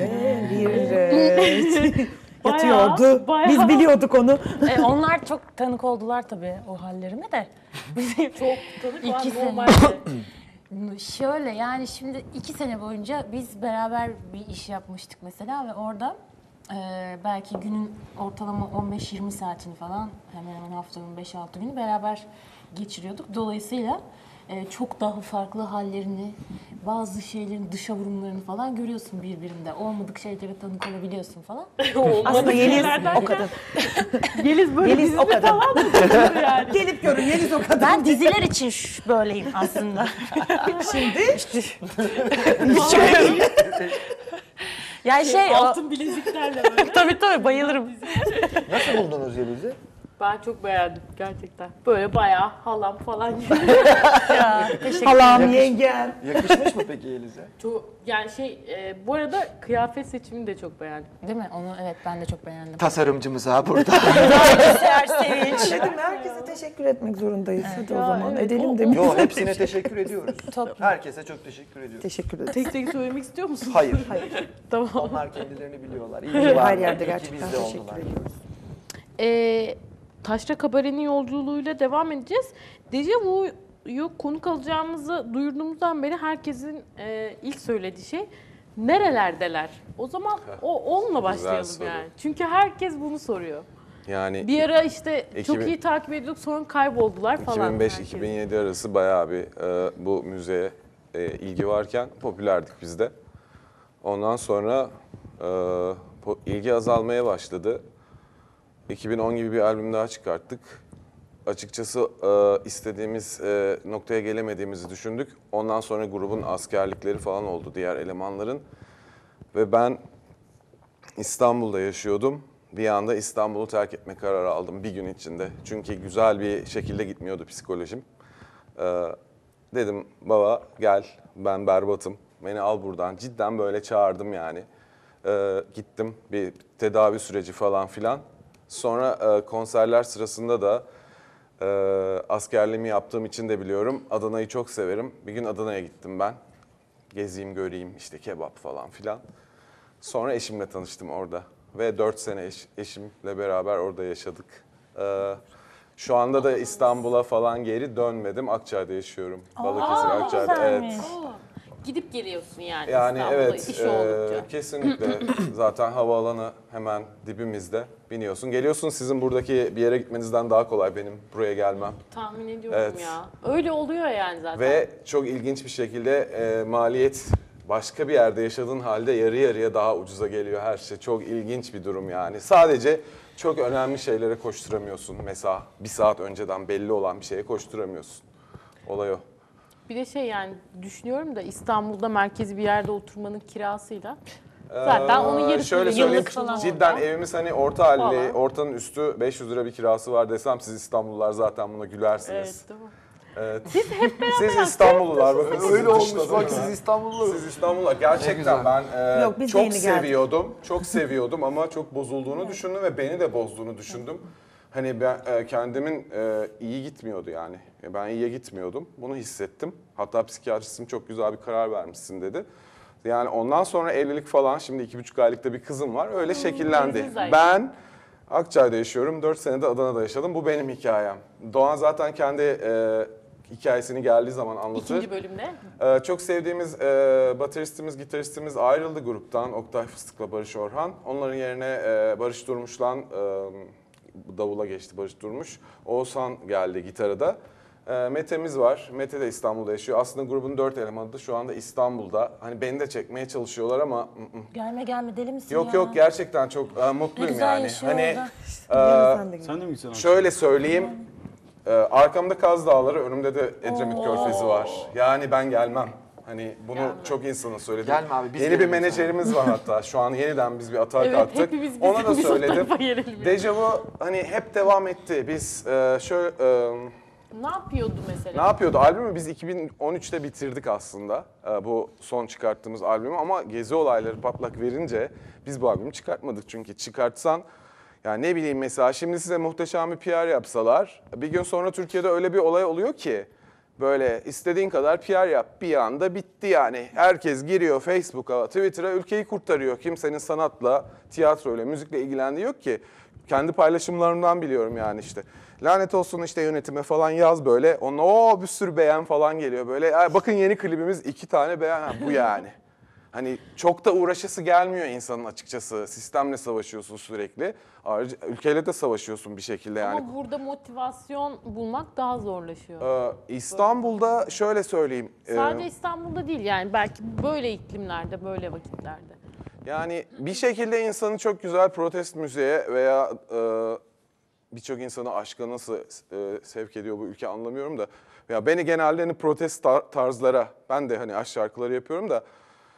E: Yatıyordu.
A: bayağı.
E: Biz biliyorduk onu.
F: Onlar çok tanık oldular tabii o hallerime de.
A: Çok tanık var
F: İki sene.
A: normalde.
F: Şöyle yani şimdi 2 sene boyunca biz beraber bir iş yapmıştık mesela ve orada belki günün ortalama 15-20 saatini falan hemen hemen haftanın 5-6 günü beraber geçiriyorduk. Dolayısıyla çok daha farklı hallerini, bazı şeylerin dışa vurumlarını falan görüyorsun birbirinde. Olmadık şeylere tanık olabiliyorsun falan.
E: Aslında Yeliz o kadın.
A: Yeliz böyle
E: Yeliz o
A: dizide
E: kadın.
A: falan mı? Yani.
E: Gelip görün Yeliz o kadın.
F: Ben diziler için böyleyim aslında.
E: Şimdi
F: Yani
A: Altın bileziklerle böyle.
F: tabii bayılırım.
I: Nasıl buldunuz Yeliz'i?
A: Ben çok beğendim gerçekten. Böyle bayağı halam falan gibi.
E: halam, yengem.
I: Yakışmış mı peki Yeliz'e?
A: Çok, yani bu arada kıyafet seçimini de çok beğendim.
F: Değil mi? Onu evet ben de çok beğendim.
I: Tasarımcımız ha burada.
E: Dedim herkese teşekkür etmek zorundayız. Hadi o
A: Ya,
E: zaman
A: evet,
E: edelim demiş.
I: Yo hepsine teşekkür ediyoruz. Herkese çok teşekkür ediyoruz.
E: Teşekkür ederim.
A: Tek tek söylemek istiyor musun?
I: Hayır.
A: Tamam.
I: Onlar kendilerini biliyorlar. İyi ki
E: Her
I: varlar.
E: yerde
I: İyi ki
E: gerçekten
I: bizde
E: teşekkür
I: oldular.
E: ediyoruz.
A: Taşra Kabare'nin yolculuğuyla devam edeceğiz. Dejavu'yu konuk alacağımızı duyurduğumuzdan beri herkesin ilk söylediği şey nerelerdeler? O zaman onunla başlayalım
D: soru.
A: yani. Çünkü herkes bunu soruyor.
D: Yani
A: Bir ara işte çok
D: 2000
A: iyi takip ediyorduk sonra kayboldular falan.
D: 2005-2007 arası bayağı bir bu müzeye ilgi varken popülerdik biz de. Ondan sonra ilgi azalmaya başladı. 2010 gibi bir albüm daha çıkarttık. Açıkçası istediğimiz noktaya gelemediğimizi düşündük. Ondan sonra grubun askerlikleri falan oldu diğer elemanların. Ve ben İstanbul'da yaşıyordum. Bir anda İstanbul'u terk etme kararı aldım bir gün içinde. Çünkü güzel bir şekilde gitmiyordu psikolojim. Dedim baba gel ben berbatım. Beni al buradan. Cidden böyle çağırdım yani. Gittim bir tedavi süreci falan filan. Sonra konserler sırasında da askerliğimi yaptığım için de biliyorum. Adana'yı çok severim. Bir gün Adana'ya gittim ben. Gezeyim, göreyim, işte kebap falan filan. Sonra eşimle tanıştım orada. ve 4 sene eşimle beraber orada yaşadık. Şu anda da İstanbul'a falan geri dönmedim. Akçay'da yaşıyorum. Balıkesir, Akçay'da. Evet.
A: Gidip geliyorsun yani,
D: Yani
A: İstanbul'a
D: evet,
A: iş oldukça.
D: kesinlikle. Zaten havaalanı hemen dibimizde. Biniyorsun. Geliyorsun, sizin buradaki bir yere gitmenizden daha kolay benim buraya gelmem.
A: Tahmin ediyorum
D: Evet.
A: ya. Öyle oluyor yani zaten.
D: Ve çok ilginç bir şekilde maliyet başka bir yerde yaşadığın halde yarı yarıya daha ucuza geliyor her şey. Çok ilginç bir durum yani. Sadece çok önemli şeylere koşturamıyorsun. Mesela bir saat önceden belli olan bir şeye koşturamıyorsun. Olay o.
A: Bir de şey yani düşünüyorum da İstanbul'da merkezi bir yerde oturmanın kirasıyla zaten onun yarısı
D: şöyle
A: bile, yıllık
D: söyleyeyim,
A: falan
D: cidden
A: orada.
D: evimiz hani orta halli,
A: Falan.
D: ortanın üstü 500 lira bir kirası var desem siz İstanbullular zaten buna gülersiniz.
A: Evet, değil mi?
D: Evet.
A: Siz hep beraber
D: Siz İstanbullular.
I: Öyle olmuş bak, siz İstanbullu.
D: Siz İstanbullular. Gerçekten ben
E: Yok, biz de
D: çok
E: yeni geldik.
D: seviyordum. Çok seviyordum ama çok bozulduğunu düşündüm ve beni de bozduğunu düşündüm. Hani ben kendimin iyi gitmiyordu yani. Ben iyiye gitmiyordum. Bunu hissettim. Hatta psikiyatristim çok güzel bir karar vermişsin dedi. Yani ondan sonra evlilik falan, şimdi 2,5 aylıkta bir kızım var. Öyle şekillendi.
A: güzel.
D: Ben Akçay'da yaşıyorum. 4 sene de Adana'da yaşadım. Bu benim hikayem. Doğan zaten kendi hikayesini geldiği zaman anlatır.
A: İkinci bölümde.
D: Çok sevdiğimiz bateristimiz, gitaristimiz ayrıldı gruptan. Oktay Fıstık'la Barış Orhan. Onların yerine Barış Durmuş'la davula geçti Barış Durmuş. Oğuzhan geldi gitarı da. Mete'miz var. Mete de İstanbul'da yaşıyor. Aslında grubun 4 elemanı da şu anda İstanbul'da. Hani beni de çekmeye çalışıyorlar ama
F: Gelme deli misin
D: yok
F: ya?
D: yok, gerçekten çok mutluyum
F: güzel
D: yani.
F: yaşıyor
D: Hani
F: orada.
J: Sen de mi gitsen?
D: şöyle söyleyeyim. Arkamda Kaz Dağları, önümde de Edremit Körfezi var. Yani ben gelmem. Hani bunu çok insana söyledim.
I: Gelme abi, biz
D: Yeni bir
I: gelelim
D: menajerimiz var hatta. Şu an yeniden biz bir atağa
A: Evet,
D: kalktık.
A: hepimiz
D: Ona da
A: biz o
D: söyledim.
A: tarafa gelelim yani.
D: Dejavu hani hep devam etti. Biz şöyle
A: Ne yapıyordu mesela?
D: ne yapıyordu? Albümü biz 2013'te bitirdik aslında. Bu son çıkarttığımız albümü ama gezi olayları patlak verince biz bu albümü çıkartmadık. Çünkü çıkartsan yani ne bileyim, mesela şimdi size muhteşem bir PR yapsalar bir gün sonra Türkiye'de öyle bir olay oluyor ki böyle istediğin kadar PR yap, bir anda bitti yani. Herkes giriyor Facebook'a, Twitter'a, ülkeyi kurtarıyor. Kimsenin sanatla, tiyatroyla, müzikle ilgilendiği yok ki. Kendi paylaşımlarımdan biliyorum yani işte. Lanet olsun işte yönetime falan yaz böyle. Onunla bir sürü beğen falan geliyor böyle. Bakın yeni klibimiz 2 tane beğen, bu yani. Hani çok da uğraşası gelmiyor insanın açıkçası. Sistemle savaşıyorsun sürekli. Ayrıca ülkeyle de savaşıyorsun bir şekilde yani.
A: Ama burada motivasyon bulmak daha zorlaşıyor.
D: İstanbul'da şöyle söyleyeyim.
A: Sadece İstanbul'da değil yani, belki böyle iklimlerde, böyle vakitlerde.
D: Yani bir şekilde insanı çok güzel protest müziğe veya birçok insanı aşka nasıl sevk ediyor bu ülke anlamıyorum da. Ya beni genelde hani protest tarzlara, ben de hani aşk şarkıları yapıyorum da.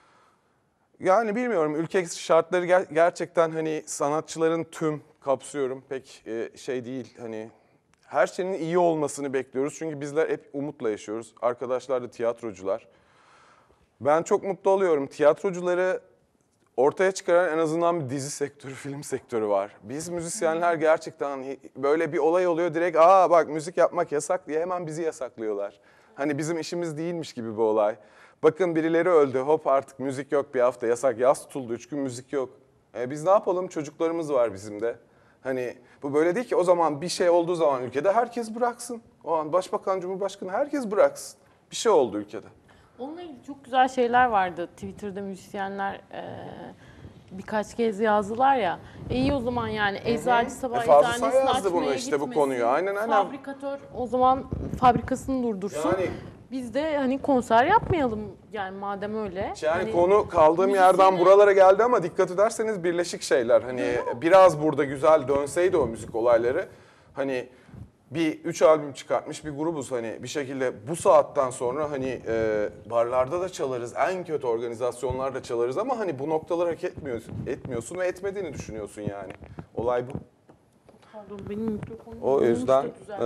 D: Yani bilmiyorum, ülke şartları gerçekten hani sanatçıların tüm kapsıyorum pek şey değil, hani her şeyin iyi olmasını bekliyoruz. Çünkü bizler hep umutla yaşıyoruz. Arkadaşlar da tiyatrocular. Ben çok mutlu oluyorum. Tiyatrocuları ortaya çıkaran en azından bir dizi sektörü, film sektörü var. Biz müzisyenler gerçekten böyle bir olay oluyor direkt bak müzik yapmak yasak diye hemen bizi yasaklıyorlar. Hani bizim işimiz değilmiş gibi bir olay. Bakın birileri öldü, hop artık müzik yok, bir hafta yasak, yaz tutuldu, 3 gün müzik yok. Biz ne yapalım, çocuklarımız var bizim de. Hani bu böyle değil ki, o zaman bir şey olduğu zaman ülkede herkes bıraksın. O an başbakan, cumhurbaşkanı herkes bıraksın. Bir şey oldu ülkede.
A: Onunla ilgili çok güzel şeyler vardı. Twitter'da müzisyenler birkaç kez yazdılar ya. İyi o zaman yani eczacı sabah
D: Fazıl Say
A: eczanesini
D: yazdı
A: açmaya
D: bunu işte, bu
A: gitmesin.
D: konuyu. Aynen.
A: Fabrikatör o zaman fabrikasını durdursun.
D: Yani
A: Biz de hani konser yapmayalım yani madem öyle.
D: yani
A: Hani
D: konu kaldığım yerden buralara geldi ama dikkat ederseniz birleşik şeyler. Hani biraz burada güzel dönseydi o müzik olayları. Hani bir 3 albüm çıkartmış bir grubuz, hani bir şekilde bu saatten sonra hani barlarda da çalarız, en kötü organizasyonlarda çalarız ama hani bu noktaları hak etmiyorsun ve etmediğini düşünüyorsun yani. Olay bu.
A: Pardon, benim mikrofonum
D: O yüzden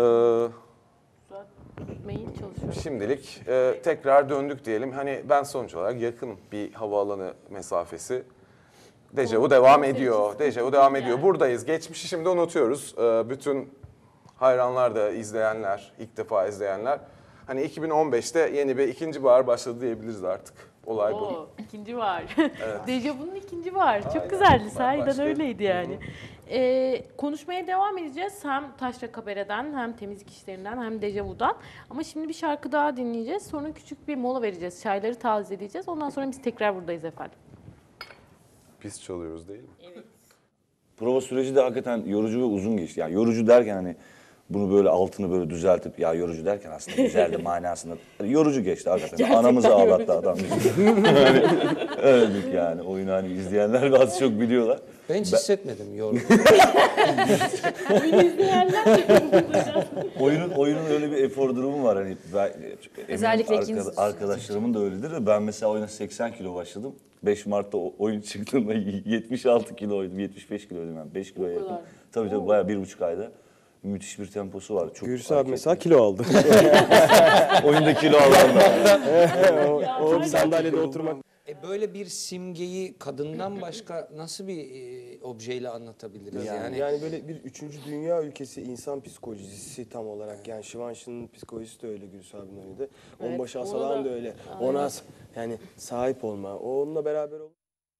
A: düzeltmeye çalışıyorum.
D: şimdilik tekrar döndük diyelim. Hani ben sonuç olarak yakınım, bir havaalanı mesafesi. Dejavu devam ediyor. Dejavu devam ediyor. Buradayız. Geçmişi şimdi unutuyoruz. Bütün hayranlar da, izleyenler, ilk defa izleyenler. Hani 2015'te yeni bir ikinci bahar başladı diyebiliriz artık. Olay bu.
A: Oo, ikinci var. Dejavu'nun ikinci var. Çok güzeldi. Sahiden
D: başka-
A: öyleydi yani. Konuşmaya devam edeceğiz. Hem Taşra Kabere'den hem temizlik işlerinden hem Dejavu'dan. Ama şimdi bir şarkı daha dinleyeceğiz. Sonra küçük bir mola vereceğiz. Çayları tazeleyeceğiz. Ondan sonra biz tekrar buradayız efendim.
D: Biz çalıyoruz değil mi?
K: Prova süreci de hakikaten yorucu ve uzun geçti. Yani yorucu derken hani bunu böyle altını böyle düzeltip ya yorucu derken aslında güzeldi manasında. Yorucu geçti hakikaten.
A: Gerçekten
K: Anamızı ağlattı
A: yorucu.
K: adam. Yani, öyledik yani. Oyunu hani izleyenler az çok biliyorlar.
L: Ben hiç hissetmedim yorgun.
A: Oyunu izleyenler
K: Oyunun öyle bir efor durumu var. Hani ben,
F: Özellikle
K: eminim
F: ikiniz-
K: arkadaşlarımın da öyledir ve ben mesela oyuna 80 kilo başladım. 5 Mart'ta oyun çıktığında 76 kiloydum, 75 kiloydum yani 5 kiloya yakın. Tabii bayağı 1,5 ayda. Müthiş bir temposu var. Çok
J: Gürse abi mesela kilo aldı.
K: oyunda kilo alanlar.
J: O sandalyede oturmak.
L: Böyle bir simgeyi kadından başka nasıl bir objeyle anlatabiliriz yani?
M: Yani böyle bir 3. dünya ülkesi insan psikolojisi tam olarak. Yani Şivanşı'nın psikolojisi de öyle Gülsü abinin oynadı. Onbaşı
A: ona
M: Asalan
A: da-
M: da öyle. Ona yani sahip olma. O onunla beraber ol.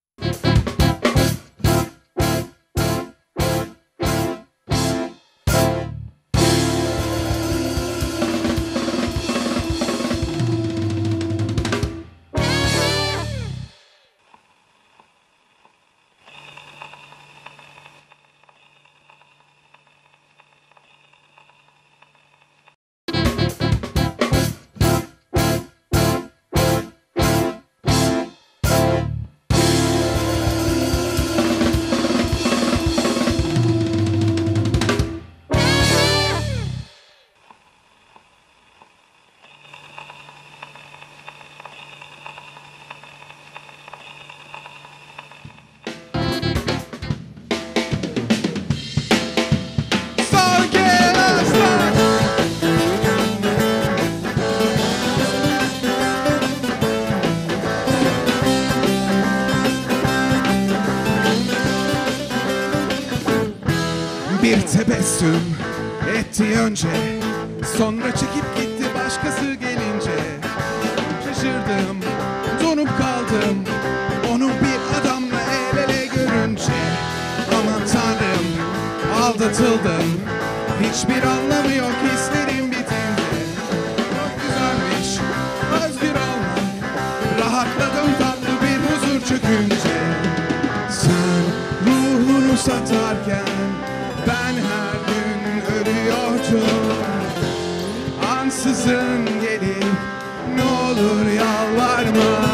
B: Bir tebessüm etti önce, sonra çekip gitti başkası gelince. Şaşırdım, donup kaldım, onu bir adamla el ele görünce. Aman tanrım, aldatıldım, hiçbir anlamı yok hislerim bitince. Çok güzelmiş, özgür olmak, rahatladım tatlı bir huzur çökünce. Sen ruhunu satarken ben her gün ölüyordum. Ansızın gelip ne olur yalvarma.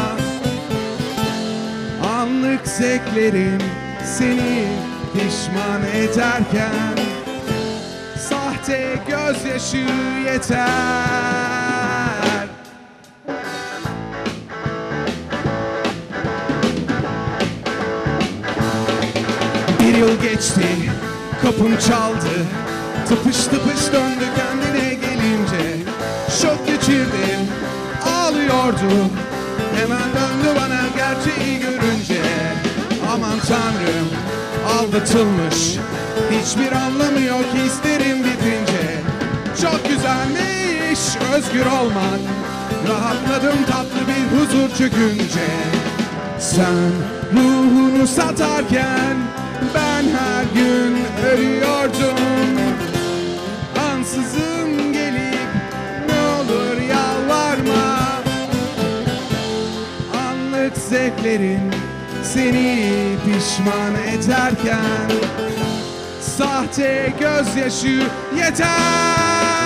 B: Anlık zevklerim seni pişman ederken sahte gözyaşı yeter. Bir yıl geçti, kapım çaldı, tıpış tıpış döndü kendine gelince. Şok geçirdim, ağlıyordu, hemen döndü bana gerçeği görünce. Aman tanrım, aldatılmış, hiçbir anlamı yok hislerim bitince. Çok güzelmiş özgür olmak, rahatladım tatlı bir huzur çökünce. Sen ruhunu satarken ben her gün ölüyordum. Ansızın gelip ne olur yalvarma. Anlık zevklerin seni pişman ederken sahte gözyaşı yeter.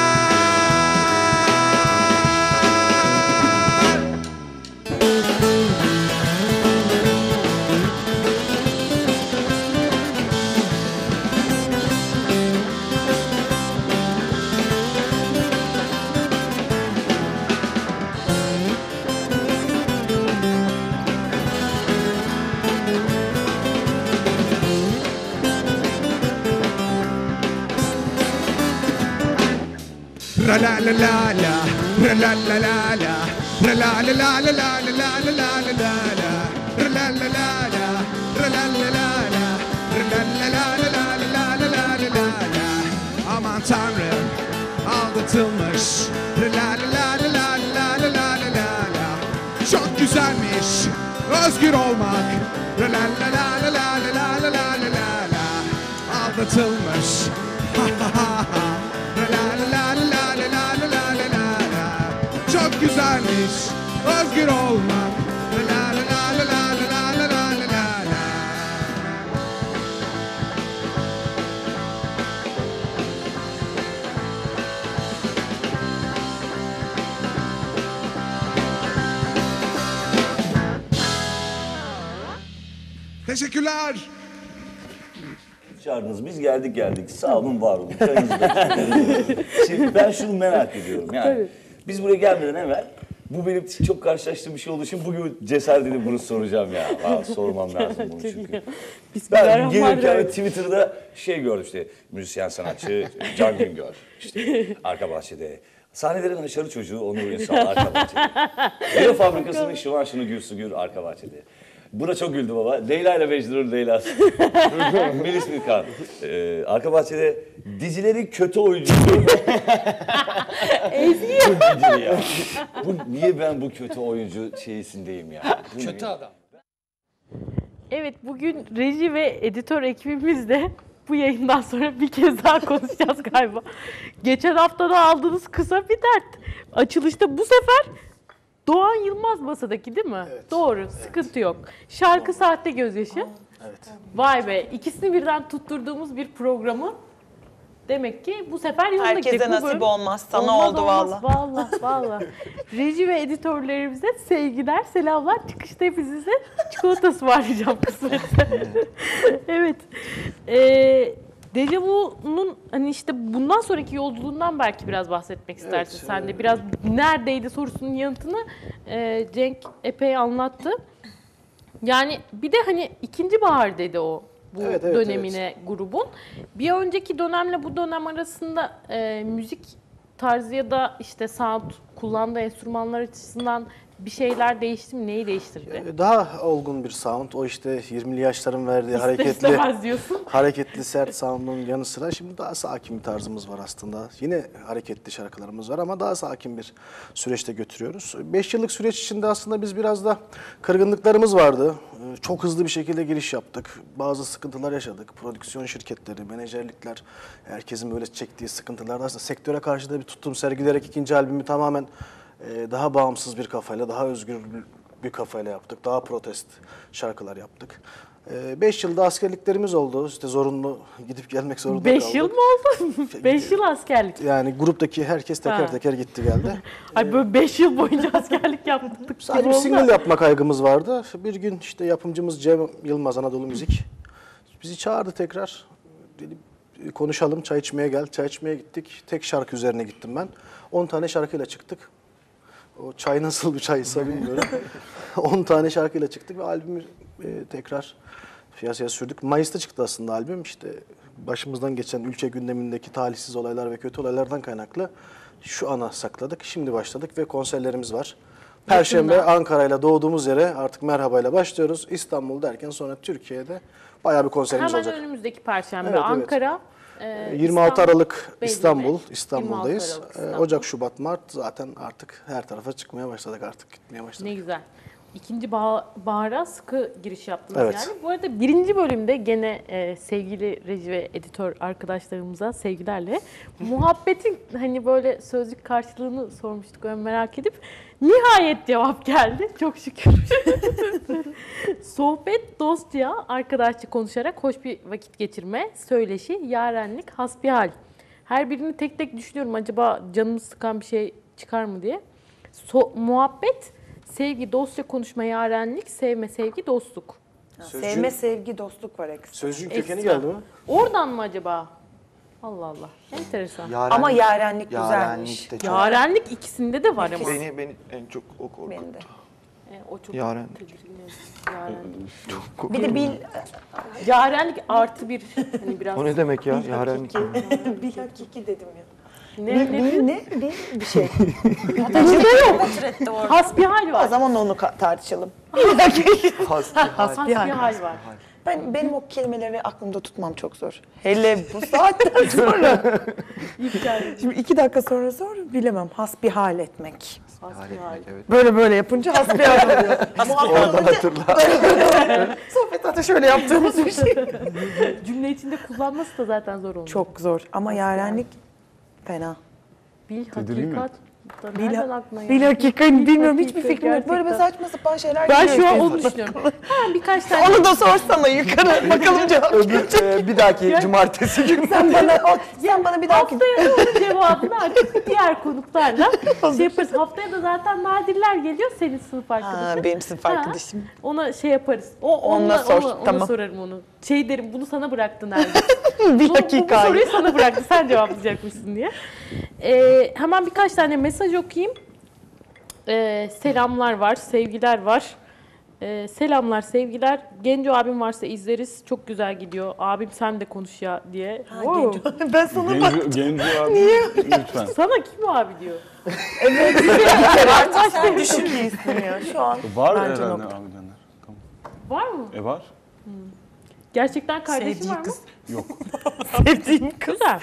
B: Ra la la la la, ra la la la la, ra la la la la la la la la la la la, ra la la la la, ra la la la la, ra la la la la la la la la la la. Aman tanrım, aldatılmış, ra la la la la la la la la la la. Çok güzelmiş, özgür olmak. La la la la la la la la la la la la. Aldatılmış. Ha ha ha ha. La la la la la la la la la la la. Çok güzelmiş özgür olmak. La la la la la la la la la la la la. Teşekkürler.
K: Çağırdınız, biz geldik. Sağ olun, var olun. Çayınızı da. Şimdi ben şunu merak ediyorum yani. Biz buraya gelmeden evvel, bu benim çok karşılaştığım bir şey olduğu için bugün cesaret edip bunu soracağım ya. Sormam lazım bunu çünkü. Ben gelirken Twitter'da şey gördüm işte, müzisyen sanatçı Can Güngör, işte arka bahçede. Sahnelerin haşarı çocuğu Onur Ünsal arka bahçede. Leyla Fabrikası'nın Şıvan Şunu Gür Sugür arka bahçede. Buna çok güldüm baba. Leyla ile Mecnun'un Leyla'sı. Melis Milkan. Arka bahçede dizilerin kötü oyuncusu.
F: Ezgi.
K: Ya. Niye ben bu kötü oyuncu şeysindeyim ya?
L: Kötü adam.
A: Evet, bugün reji ve editör ekibimizle bu yayından sonra bir kez daha konuşacağız galiba. Geçen haftada aldığınız kısa bir dert. Açılışta bu sefer Doğan Yılmaz masadaki değil mi? Evet. Doğru, sıkıntı yok. Şarkı Sahte Gözyaşı.
N: Evet.
A: Vay be, ikisini birden tutturduğumuz bir programı demek ki bu sefer yoluna gidecek.
E: Herkese nasip olmaz. Sana oldu valla.
A: Valla. Reji ve editörlerimize sevgiler, selamlar. Çıkışta hepinize çikolata ısmarlayacağım kısmetse. Evet. Dejavu'nun hani işte bundan sonraki yolculuğundan belki biraz bahsetmek istersin. Evet, sen de biraz neredeydi sorusunun yanıtını Cenk epey anlattı. Yani bir de hani ikinci bahar dedi o bu dönemine grubun. Bir önceki dönemle bu dönem arasında müzik tarzı ya da işte sound kullandığı enstrümanlar açısından bir şeyler değişti mi? Neyi değiştirdi?
N: Daha olgun bir sound. O işte 20'li yaşların verdiği hareketli sert sound'un yanı sıra şimdi daha sakin bir tarzımız var aslında. Yine hareketli şarkılarımız var ama daha sakin bir süreçte götürüyoruz. 5 yıllık süreç içinde aslında biz biraz da kırgınlıklarımız vardı. Çok hızlı bir şekilde giriş yaptık. Bazı sıkıntılar yaşadık. Prodüksiyon şirketleri, menajerlikler, herkesin böyle çektiği sıkıntılar. Aslında sektöre karşı da bir tutum sergileyerek ikinci albümü tamamen daha bağımsız bir kafayla, daha özgür bir kafayla yaptık. Daha protest şarkılar yaptık. 5 yılda askerliklerimiz oldu. İşte zorunlu gidip gelmek zorunda kaldık.
A: 5 yıl mı oldu? 5 yıl askerlik.
N: Yani gruptaki herkes teker teker gitti geldi.
A: Ay böyle 5 yıl boyunca askerlik yaptık.
N: Sadece bir single yapma kaygımız vardı. Bir gün işte yapımcımız Cem Yılmaz Anadolu Müzik bizi çağırdı tekrar. Dedi konuşalım, çay içmeye gel. Çay içmeye gittik. Tek şarkı üzerine gittim ben. 10 tane şarkıyla çıktık. O çay nasıl bir çaysa bilmiyorum. 10 tane şarkıyla çıktık ve albümü tekrar piyasaya sürdük. Mayıs'ta çıktı aslında albüm. İşte başımızdan geçen ülke gündemindeki talihsiz olaylar ve kötü olaylardan kaynaklı şu ana sakladık. Şimdi başladık ve konserlerimiz var. Perşembe Ankara'yla doğduğumuz yere artık merhabayla başlıyoruz. İstanbul derken sonra Türkiye'de bayağı bir konserimiz
A: hemen
N: olacak.
A: Hemen önümüzdeki Perşembe Ankara.
N: 26 Aralık İstanbul'dayız. Ocak, Şubat, Mart zaten artık her tarafa çıkmaya başladık artık gitmeye başladık.
A: Ne güzel. İkinci bahara sıkı giriş yaptınız yani. Bu arada birinci bölümde gene sevgili reji ve editör arkadaşlarımıza sevgilerle muhabbetin hani böyle sözlük karşılığını sormuştuk merak edip nihayet cevap geldi. Çok şükür. Sohbet, dostça, arkadaşça konuşarak hoş bir vakit geçirme, söyleşi, yarenlik, hasbihal. Her birini tek tek düşünüyorum acaba canımı sıkan bir şey çıkar mı diye. Muhabbet, sevgi, dostça konuşma, yarenlik, sevme, sevgi, dostluk.
E: Sevme, sevgi, dostluk var ekstra.
N: Sözcüğün kökeni geldi mi?
A: Oradan mı acaba? Allah Allah. Enteresan.
E: Ama yarenlik güzelmiş.
A: Yarenlik ikisinde de var ama.
I: Beni en çok o korkuttu.
E: Beni de.
A: O çok
I: yarenlik.
E: Bir de bil...
A: Yarenlik artı bir. Hani biraz
I: o ne demek ya? Yarenlik.
E: Bilhakiki dedim ya. Ne bir şey.
F: Burada yok. Türetti orada.
A: Hasbihal var.
E: O zaman onu tartışalım.
A: Hasbihal var.
E: Benim o kelimeleri aklımda tutmam çok zor. Hele bu saatten sonra. Şimdi 2 dakika sonra sor bilemem. Hasbihal etmek.
A: Hasbihal.
I: Evet.
E: Böyle yapınca hasbihal oluyor.
I: Oradan hatırla.
E: Sohbet hatta şöyle yaptığımız bir şey.
A: Cümle içinde kullanması da zaten zor olmuyor.
E: Çok zor ama yarenlik fena.
A: Bil
J: Tedirgin mi?
A: hakikat. Nereden aklına geldi?
E: Bil hakikat bilmiyorum hiçbir
A: Hakikat,
E: fikrim yok. Böyle bir
A: gerçekten.
E: saçma sapan şeyler
A: Ben
E: geliyor
A: şu an
E: işte.
A: onu düşünüyorum. Hemen birkaç tane.
E: Onu da sorsana yukarı. Bakalım cevap gelecek.
I: Bir dahaki cumartesi günü.
E: Sen bana bir dahaki...
A: Haftaya da onun cevabını artık diğer konuklarla şey yaparız. Haftaya da zaten nadirler geliyor senin sınıf arkadaşın.
E: benim sınıf arkadaşım.
A: Ona şey yaparız. Onunla sorarım onu. Şey derim bunu sana bıraktı nerede?
E: Bir
A: Bu soruyu sana bıraktı sen cevaplayacakmışsın diye. Hemen birkaç tane mesaj okuyayım. Selamlar var, sevgiler var. Selamlar, sevgiler. Genco abim varsa izleriz. Çok güzel gidiyor. Abim sen de konuş ya diye. Wow.
E: Ben sana baktım.
J: Genco abi. Niye? Lütfen.
A: Sana kim o abi diyor?
E: Evet. Sen düşük iyisin ya şu an.
J: Var
E: bence
J: herhalde
E: nokta.
J: abi denler. Tamam.
A: Var mı?
J: Var.
A: Gerçekten kardeşin
E: Sevdiği
A: var mı?
E: kız.
J: Yok.
E: Sevdiğim kız.
A: Güzel.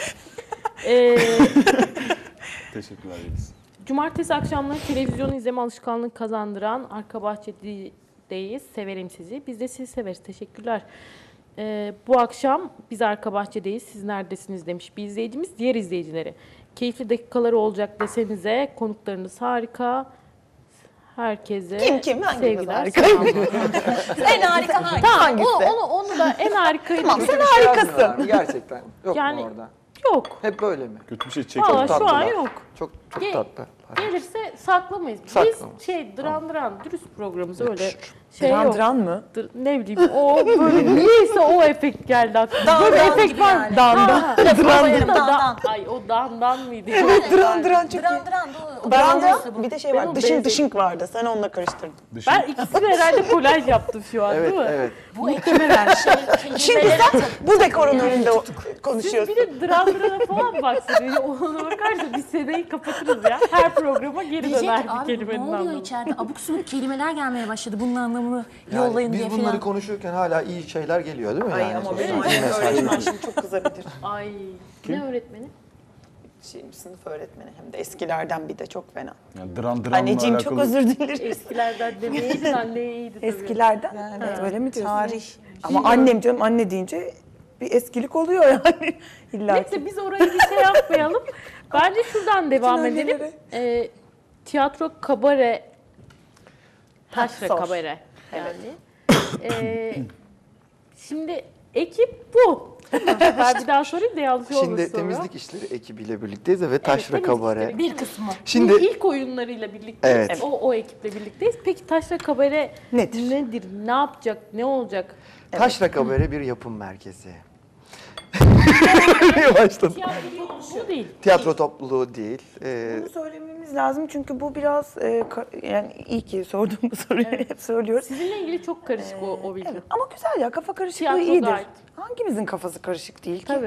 J: Teşekkürler Yeliz.
A: Cumartesi akşamları televizyon izleme alışkanlığı kazandıran Arka Bahçe'deyiz. Severim sizi. Biz de sizi severiz. Teşekkürler. Bu akşam biz Arka Bahçe'deyiz. Siz neredesiniz demiş bir izleyicimiz. Diğer izleyicileri. Keyifli dakikaları olacak desenize. Konuklarınız harika. Herkese
E: Kim? Hangimiz
A: sevgiler.
E: harika?
F: En harika hangisi?
A: Tamam. Onu da en harikayı.
E: Tamam sen harikasın.
N: Gerçekten. Yok
A: Yani-
N: mu orada?
A: Yok.
N: Hep böyle mi?
J: Kötü bir şey çekiyor.
A: Valla şu an
N: tatlılar.
A: yok.
N: Çok
A: Ge-
N: tatlı.
A: Gelirse saklamayız.
N: Saklamayız.
A: Biz dran dürüst programımız öyle şey
E: Dran
A: yok.
E: dran mı?
A: Ne bileyim o böyle niyeyse o efekt geldi aklıma.
F: Dan
A: Böyle
F: dan
A: efekt
F: gibi
A: var.
F: yani.
E: Dan
A: Ha,
E: dan.
F: Dan dan.
A: Ay o dan mıydı?
E: Evet dran çok iyi.
F: Dran
E: Dran bir de şey
A: Ben
E: var.
A: onu
E: Dışın
A: benzettim.
E: dışınk vardı. Sen onunla karıştırdın.
A: Ben ikisini herhalde kolaj yaptım şu an
I: Evet,
A: değil mi?
I: evet.
F: Bu muhtemelen
E: Şimdi sen bu dekorun önünde
A: Siz
E: konuşuyorsun.
A: bir de drana falan baksın. Ona bakarsa biz seneyi kapatırız ya. Her programa geri
F: Diyecek
A: döner
F: ki,
A: bir
F: abi
A: kelimenin
F: ne oluyor
A: anlamı.
F: içeride? Abuk subuk kelimeler gelmeye başladı. Bunun anlamını
I: Yani
F: yollayın
I: biz
F: diye
I: bunları
F: falan.
I: konuşurken hala iyi şeyler geliyor değil mi?
E: Ay
I: yani
E: ama
I: sosyal
E: benim
I: medya
E: annem
I: mesajları.
E: öğretmen şimdi çok kızabilir.
A: Ay ne öğretmeni?
E: Şimdi sınıf öğretmeni hem de eskilerden bir de çok fena.
J: Yani dranla
E: Anneciğim
J: alakalı.
E: çok özür dileriz.
A: Eskilerden demeyeydin anne iyiydi tabii.
E: Eskilerden öyle mi diyorsun?
F: Tarih.
E: Ama annem canım anne deyince bir eskilik oluyor yani. İlla ki.
A: Neyse biz orayı bir şey yapmayalım. Bence şuradan devam
E: Bütün
A: edelim.
E: annelere.
A: Tiyatro kabare, taşra
E: sor.
A: kabare yani. Şimdi ekip bu. Ben bir daha sorayım da yanlış olmasın
I: Şimdi
A: sonra.
I: temizlik işleri ekibiyle birlikteyiz ve Taşra
A: temizlik
I: Kabare.
A: işleri.
F: Bir kısmı.
I: Şimdi
A: İlk oyunlarıyla birlikteyiz.
I: Evet.
A: O ekiple birlikteyiz. Peki Taşra Kabare nedir? Ne yapacak? Ne olacak?
I: Taşra Kabare bir yapım merkezi. Başladım.
A: Tiyatro topluluğu değil.
I: Tiyatro topluluğu değil.
E: Bunu söylememiz lazım çünkü bu biraz yani iyi ki sorduğum bu soruyu hep söylüyoruz.
A: Sizinle ilgili çok karışık o bilgi.
E: Ama güzel ya kafa karışıklığı
A: Tiyatro
E: iyidir.
A: gayet.
E: Hangimizin kafası karışık değil ki?
A: Tabii.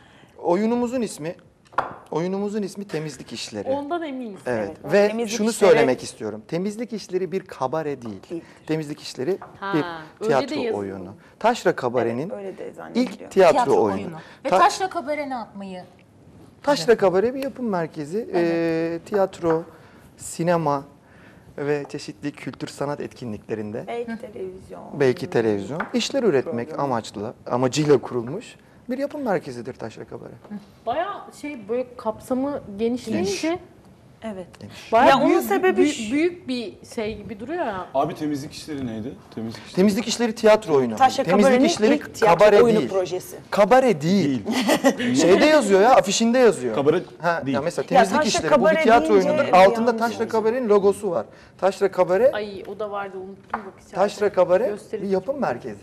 I: Oyunumuzun ismi Temizlik İşleri.
A: Ondan eminiz.
I: Evet.
E: Evet,
I: Ve
E: temizlik
I: şunu
E: işleri-
I: söylemek istiyorum. Temizlik işleri bir kabare değil. Temizlik işleri
A: Ha,
I: bir
A: öyle de
I: tiyatro
A: yazılı.
I: oyunu. Taşra Kabare'nin
E: Öyle de zannediliyor.
I: ilk tiyatro oyunu.
F: Ve
I: Ta-
F: Taşra Kabare ne yapmayı?
I: Taşra Kabare bir yapım merkezi. Tiyatro, sinema ve çeşitli kültür sanat etkinliklerinde
E: Belki televizyon.
I: belki televizyon işler üretmek amacıyla kurulmuş bir yapım merkezidir Taşra Kabare.
A: Bayağı böyle kapsamı genişleyince
E: Evet.
A: bayağı
E: Ya onun
A: büyük,
E: sebebi
A: büyük bir şey gibi duruyor ya.
J: Abi temizlik işleri neydi? Temizlik işleri.
I: Temizlik işleri tiyatro oyunu.
E: Taşra
I: Temizlik
E: Kabare'nin
I: işleri
E: ilk tiyatro
I: kabare
E: oyunu
I: değil.
E: projesi.
I: Kabare değil. Şeyde yazıyor ya, afişinde yazıyor.
J: Kabare
I: Ha,
J: değil.
I: ya mesela
E: Ya
I: temizlik
E: Taşra
I: işleri bu bir
E: Kabare
I: tiyatro
E: deyince
I: oyunudur.
E: bir
I: Altında
E: yanlış
I: Taşra Kabare'nin logosu var. Taşra Kabare,
A: Ay o da vardı unuttum bak içeride.
I: Taşra Kabare
A: Gösterici.
I: bir yapım merkezi.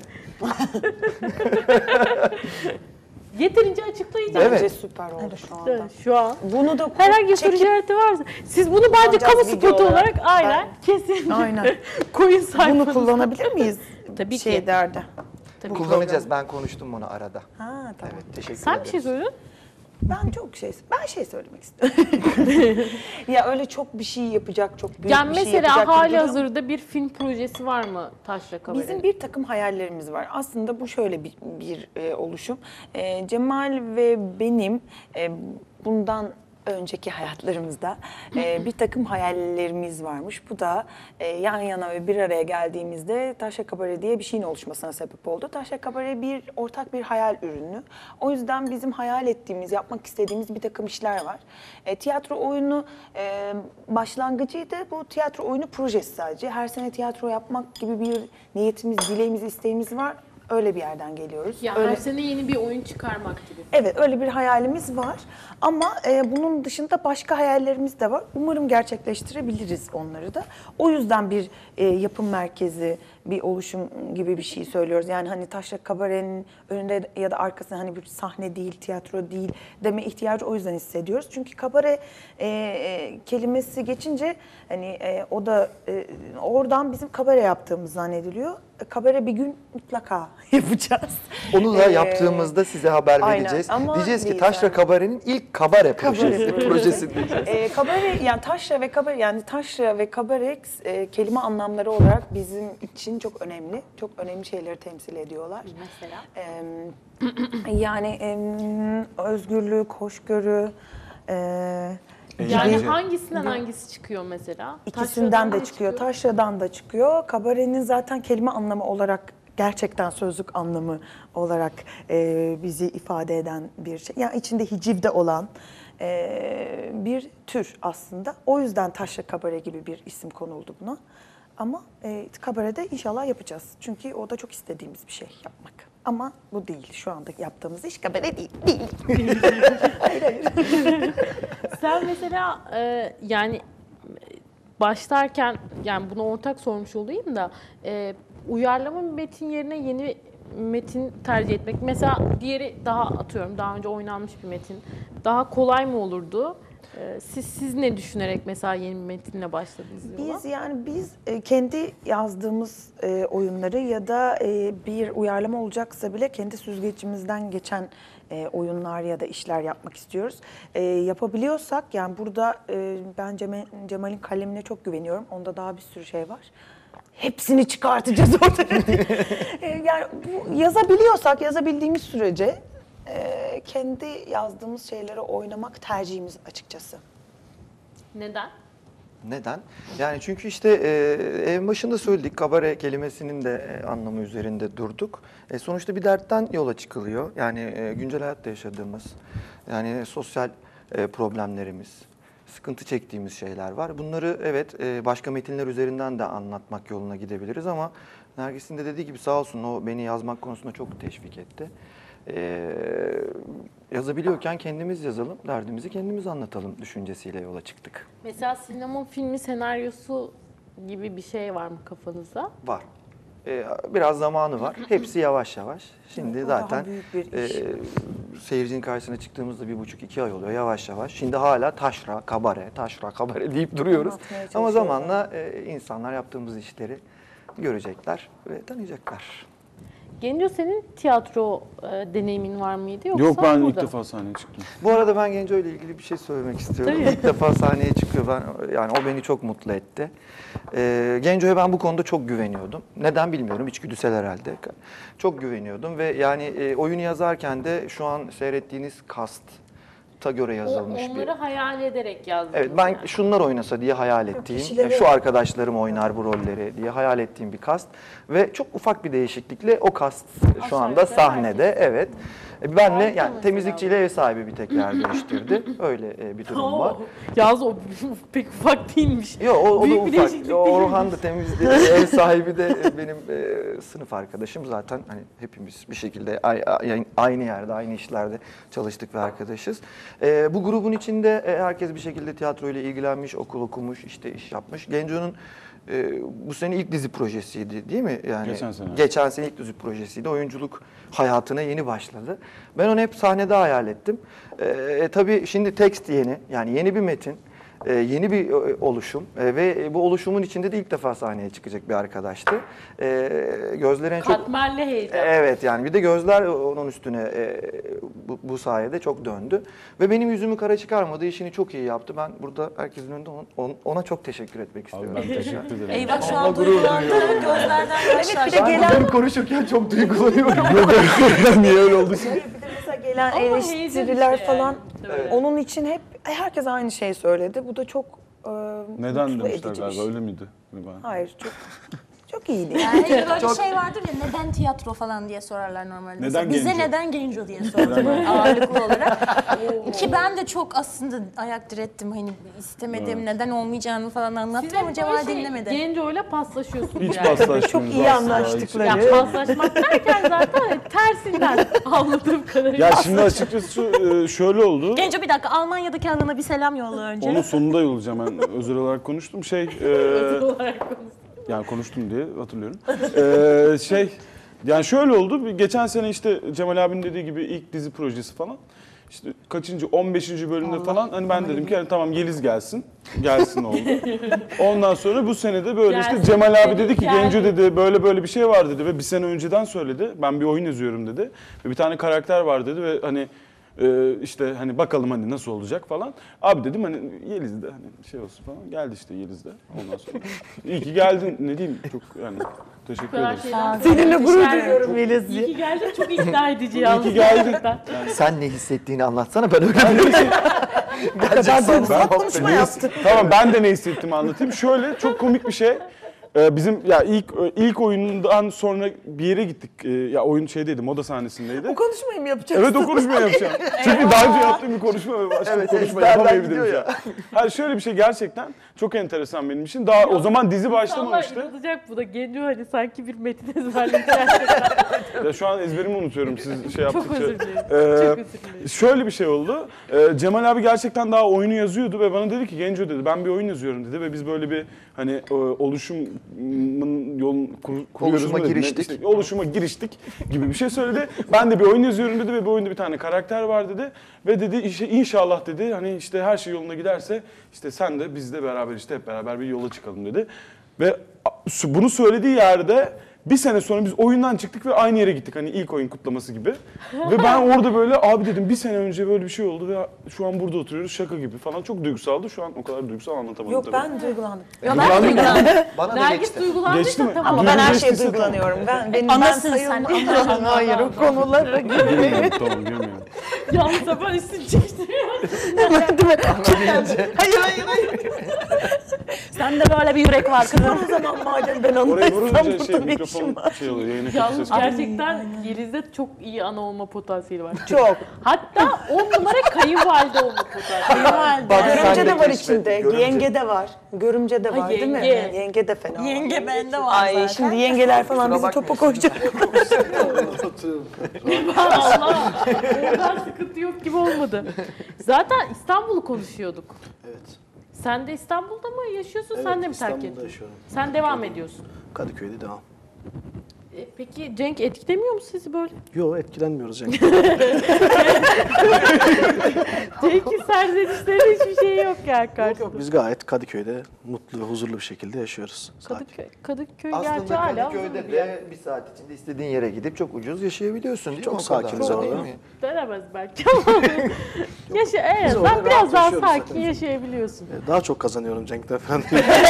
A: Yeterince açıklayacağım.
I: Evet.
E: Bence süper oldu şu anda.
A: Evet, şu an.
E: Bunu da
A: Herhangi bir soru
E: çekip
A: işareti varsa siz bunu bence kamu
E: kullanacağız video
A: spotu
E: olarak.
A: olarak aynen kesin
E: Aynen.
A: koyun sayfanızda.
E: bunu kullanabilir miyiz?
A: Tabii ki.
E: Şeylerde.
A: Tabii.
I: Kullanacağız. Ben konuştum bunu arada.
E: Ha tamam.
I: Evet, teşekkür
A: Sen
I: ederim.
A: bir şey söyledin.
E: Ben şey söylemek istiyorum. Ya öyle çok bir şey yapacak, çok büyük
A: Yani
E: bir şey
A: mesela
E: yapacak.
A: hali hazırda bir film projesi var mı Taşra Kabare?
E: Bizim bir takım hayallerimiz var. Aslında bu şöyle bir oluşum. Cemal ve benim bundan önceki hayatlarımızda bir takım hayallerimiz varmış. Bu da yan yana ve bir araya geldiğimizde Taşra Kabare diye bir şeyin oluşmasına sebep oldu. Taşra Kabare ortak bir hayal ürünü. O yüzden bizim hayal ettiğimiz, yapmak istediğimiz bir takım işler var. Tiyatro oyunu başlangıcıydı. Bu tiyatro oyunu projesi sadece. Her sene tiyatro yapmak gibi bir niyetimiz, dileğimiz, isteğimiz var. Öyle bir yerden geliyoruz.
A: Yani
E: öyle...
A: her sene yeni bir oyun çıkarmak gibi.
E: Evet, öyle bir hayalimiz var. Ama bunun dışında başka hayallerimiz de var. Umarım gerçekleştirebiliriz onları da. O yüzden bir yapım merkezi, bir oluşum gibi bir şey söylüyoruz. Yani hani Taşra Kabare'nin önünde ya da arkasında hani bir sahne değil, tiyatro değil deme ihtiyacı o yüzden hissediyoruz. Çünkü kabare kelimesi geçince hani o da oradan bizim kabare yaptığımız zannediliyor. Kabare bir gün mutlaka yapacağız.
I: Onu da yaptığımızda size haber vereceğiz.
E: Aynen,
I: diyeceğiz ki Taşra Kabare'nin ilk kabare projesi
E: diyeceğiz. Kabare yani Taşra ve kabare yani Taşra ve kabare kelime anlamları olarak bizim için çok önemli. Çok önemli şeyleri temsil ediyorlar.
A: Mesela?
E: Yani özgürlük, hoşgörü.
A: Yani hangisinden hangisi çıkıyor mesela?
E: İkisinden de çıkıyor. Taşra'dan da çıkıyor. Kabarenin zaten kelime anlamı olarak gerçekten sözlük anlamı olarak bizi ifade eden bir şey. Yani içinde hiciv de olan bir tür aslında. O yüzden Taşra Kabare gibi bir isim konuldu buna. Ama kabarede inşallah yapacağız. Çünkü o da çok istediğimiz bir şey yapmak. Ama bu değil. Şu anda yaptığımız iş kabare değil. Hayır, hayır.
A: Sen mesela yani başlarken yani bunu ortak sormuş olayım da uyarlama bir metin yerine yeni metin tercih etmek. Mesela diğeri daha önce oynanmış bir metin. Daha kolay mı olurdu? Siz ne düşünerek mesela yeni bir metinle başladınız yola?
E: Biz kendi yazdığımız oyunları ya da bir uyarlama olacaksa bile kendi süzgecimizden geçen oyunlar ya da işler yapmak istiyoruz. Yapabiliyorsak yani burada ben Cemal'in kalemine çok güveniyorum. Onda daha bir sürü şey var. Hepsini çıkartacağız ortaya. Yani bu yazabildiğimiz sürece kendi yazdığımız şeyleri oynamak tercihimiz açıkçası.
A: Neden?
I: Neden? Yani çünkü işte en başında söyledik, kabare kelimesinin de anlamı üzerinde durduk. Sonuçta bir dertten yola çıkılıyor. Yani güncel hayatta yaşadığımız, yani sosyal problemlerimiz, sıkıntı çektiğimiz şeyler var. Bunları evet başka metinler üzerinden de anlatmak yoluna gidebiliriz ama Nergis'in de dediği gibi sağ olsun o beni yazmak konusunda çok teşvik etti. Yazabiliyorken kendimiz yazalım, derdimizi kendimiz anlatalım düşüncesiyle yola çıktık.
A: Mesela sinema filmi senaryosu gibi bir şey var mı kafanızda?
I: Var. Biraz zamanı var. Hepsi yavaş yavaş. Şimdi zaten seyircinin karşısına çıktığımızda 1,5-2 ay oluyor yavaş yavaş. Şimdi hala Taşra Kabare deyip duruyoruz. Ama zamanla insanlar yaptığımız işleri görecekler ve tanıyacaklar.
A: Genco senin tiyatro deneyimin var mıydı yoksa
J: Yok ben
A: burada?
J: ilk defa sahneye çıktım.
I: Bu arada ben Genco ile ilgili bir şey söylemek istiyorum.
A: Tabii.
I: İlk defa sahneye çıkıyor. Yani o beni çok mutlu etti. Genco'ya ben bu konuda çok güveniyordum. Neden bilmiyorum. İçgüdüsel herhalde. Çok güveniyordum ve yani oyunu yazarken de şu an seyrettiğiniz kasta göre yazılmış bir...
A: Onları hayal ederek yazdınız.
I: Evet, ben yani şunlar oynasa diye hayal ettiğim, şu arkadaşlarım oynar bu rolleri diye hayal ettiğim bir kast ve çok ufak bir değişiklikle o kast şu anda sahnede. Evet. Benle yani temizlikçiyle ev sahibi bir tek yer değiştirdi. Öyle bir durum var.
A: Yalnız o pek ufak değilmiş.
I: Yok o da ufak.
A: Bir
I: Orhan da temizdi. Ev sahibi de benim sınıf arkadaşım zaten. Hani hepimiz bir şekilde aynı yerde, aynı işlerde çalıştık ve arkadaşız. Bu grubun içinde herkes bir şekilde tiyatro ile ilgilenmiş, okul okumuş, işte iş yapmış. Genco'nun bu sene ilk dizi projesiydi değil mi? Yani geçen sene ilk dizi projesiydi. Oyunculuk hayatına yeni başladı. Ben onu hep sahnede hayal ettim. Tabii şimdi tekst yeni, yani yeni bir metin. Yeni bir oluşum ve bu oluşumun içinde de ilk defa sahneye çıkacak bir arkadaştı. Gözler en çok...
A: Katmerli heyecan.
I: Evet yani bir de gözler onun üstüne bu sayede çok döndü. Ve benim yüzümü kara çıkarmadı, işini çok iyi yaptı. Ben burada herkesin önünde ona çok teşekkür etmek istiyorum.
J: Abi ben teşekkür ederim.
F: Eyvah şu an duygulandı. Gözlerden yaşlar.
E: Bir de gelen
I: konuşurken çok duygulanıyorum.
J: Niye öyle oldu?
E: bir de mesela gelen
A: Ama
E: eleştiriler
A: işte
E: falan
A: yani.
E: onun için hep herkes aynı şeyi söyledi. Bu da çok
J: Neden
E: mutlu
J: demişler
E: edici bir
J: galiba
E: şey.
J: öyle miydi?
E: Hayır çok iyiydi.
F: Yani böyle şey vardır ya, neden tiyatro falan diye sorarlar normalde.
J: Neden
F: Bize
J: Genco?
F: neden Genco diye sordular ağırlıklı olarak. Ki ben de çok aslında ayak direttim, hani istemedim, neden olmayacağını falan anlattım ama Cemal dinlemedi.
A: Genco'yla paslaşıyorsunuz
J: Hiç
A: yani.
J: paslaşmıyoruz.
E: Çok iyi
J: aslında.
E: anlaştıkları.
A: Ya paslaşmak derken zaten tersinden anladığım kadarıyla.
J: Ya şimdi açıkçası şöyle oldu.
F: Genco bir dakika, Almanya'daki anına bir selam yolla önce.
J: Onu sonunda yollayacağım, ben özel olarak konuştum.
A: Özel olarak konuştum.
J: Yani konuştum diye hatırlıyorum. Yani şöyle oldu. Geçen sene işte Cemal abinin dediği gibi ilk dizi projesi falan. İşte kaçıncı 15. bölümde falan hani ben dedim ki yani tamam Yeliz gelsin. Gelsin oldu. Ondan sonra bu sene de böyle işte
A: Gelsin,
J: Cemal abi dedi ki
A: geldi.
J: Genco dedi böyle bir şey var dedi ve bir sene önceden söyledi. Ben bir oyun yazıyorum dedi. Ve bir tane karakter var dedi ve hani işte hani bakalım hani nasıl olacak falan. Abi dedim hani Yeliz de hani şey olsun falan. Geldi işte Yeliz de ondan sonra. İyi ki geldin, ne diyeyim, çok yani teşekkür ederim.
E: Seninle gurur duyuyorum Yeliz
A: İyi
E: diye.
A: ki geldin, çok ikna edici
J: İyi
A: yalnız.
J: ki geldin.
N: Sen ne hissettiğini anlatsana, ben öyle
E: Kadar duygusal konuşma yaptı.
J: Tamam, ben de ne hissettiğimi anlatayım. Şöyle çok komik bir şey. Bizim ya ilk oyundan sonra bir yere gittik. Ya oyun şeydeydi, moda sahnesindeydi.
E: O konuşmayı mı yapacaksın?
J: Evet, o konuşmayı yapacağım. Çünkü daha önce yaptığım bir konuşma ve başka bir konuşma yapamayabilirim şu an. Hayır, şöyle bir şey gerçekten çok enteresan benim için. Daha o zaman dizi başlamamıştı.
A: İnanacak bu da. Genco hani sanki bir metin ezberlemiş gerçekten.
J: Ya şu an ezberimi unutuyorum siz şey yaptıkça.
A: Çok özür dilerim. Çok özür dilerim.
J: Şöyle bir şey oldu. Cemal abi gerçekten daha oyunu yazıyordu ve bana dedi ki Genco dedi ben bir oyun yazıyorum dedi ve biz böyle bir hani oluşumun yolunu kuruyoruz
N: Oluşuma
J: mu dedi.
N: giriştik.
J: İşte, oluşuma giriştik gibi bir şey söyledi. Ben de bir oyun yazıyorum dedi ve bu oyunda bir tane karakter var dedi. Ve dedi işte inşallah dedi hani işte her şey yoluna giderse işte sen de biz de beraber işte hep beraber bir yola çıkalım dedi. Ve bunu söylediği yerde bir sene sonra biz oyundan çıktık ve aynı yere gittik. Hani ilk oyun kutlaması gibi. Ve ben orada böyle abi dedim bir sene önce böyle bir şey oldu ve şu an burada oturuyoruz şaka gibi falan. Çok duygusaldı. Şu an o kadar duygusal anlatamadım
E: Yok
J: tabii.
E: ben duygulandım.
A: Ya ben duygulandım.
N: Bana da
A: Nergis
N: geçti.
A: duygulandıysa
J: Geçti mi?
A: tamam.
E: Ama ben her
J: Geçtiyse
E: şeye duygulanıyorum. Ben
F: Anasın sen,
E: sayılmam.
F: ana.
E: Hayır, o konulara girmeyin.
J: Bilmiyorum, tamam bilmiyorum.
A: Yalnız da ben üstünü çektiriyorum.
E: Hayır.
F: Sende böyle bir yürek var kızım.
E: O zaman madem ben
J: Oraya
E: anlarsam
J: vurunca
E: burada ne işim
J: mikrofon
E: var?
J: şey oluyor. Yayına kötü
A: Yalnız
J: ses geliyor.
A: gerçekten Yeliz'de çok iyi ana olma potansiyeli var.
E: Çok.
A: Hatta 10 numara kayınvalide olma potansiyeli var.
N: Bak, sen
E: Görümce de var
N: keşfet,
E: içinde.
N: görümce.
E: Yenge de var. Görümce de
A: Ha,
E: var değil mi?
A: yenge.
E: Yenge de fena.
F: Yenge bende var
E: Ay
F: zaten.
E: şimdi yengeler falan bizi topa koyacak.
A: Allah, oradan sıkıntı yok gibi olmadı. Zaten İstanbul'u konuşuyorduk.
N: Evet.
A: Sen de İstanbul'da mı yaşıyorsun, sen de mi terk
N: İstanbul'da
A: ettin?
N: yaşıyorum.
A: Sen devam ediyorsun.
N: Kadıköy'de devam.
A: Peki Cenk etkilemiyor mu sizi böyle?
N: Yok, etkilenmiyoruz Cenk.
A: Cenk'in serzenişlerinde hiçbir şey yok yani karşısında.
N: Biz gayet Kadıköy'de mutlu ve huzurlu bir şekilde yaşıyoruz. Sakin.
A: Kadıköy gerçi
I: Aslında
A: hala
I: Kadıköy'de
A: huzurlu bir yer.
I: de bir saat içinde istediğin yere gidip çok ucuz yaşayabiliyorsun değil
N: Çok
I: mi? O kadar.
N: sakiniz
I: Değil
N: orada.
I: mi?
A: Denemez belki ama en
N: Biz orada
A: azından biraz
N: rahat
A: daha
N: yaşıyoruz
A: sakin
N: zaten.
A: yaşayabiliyorsun.
N: Daha çok kazanıyorum Cenk'ten falan.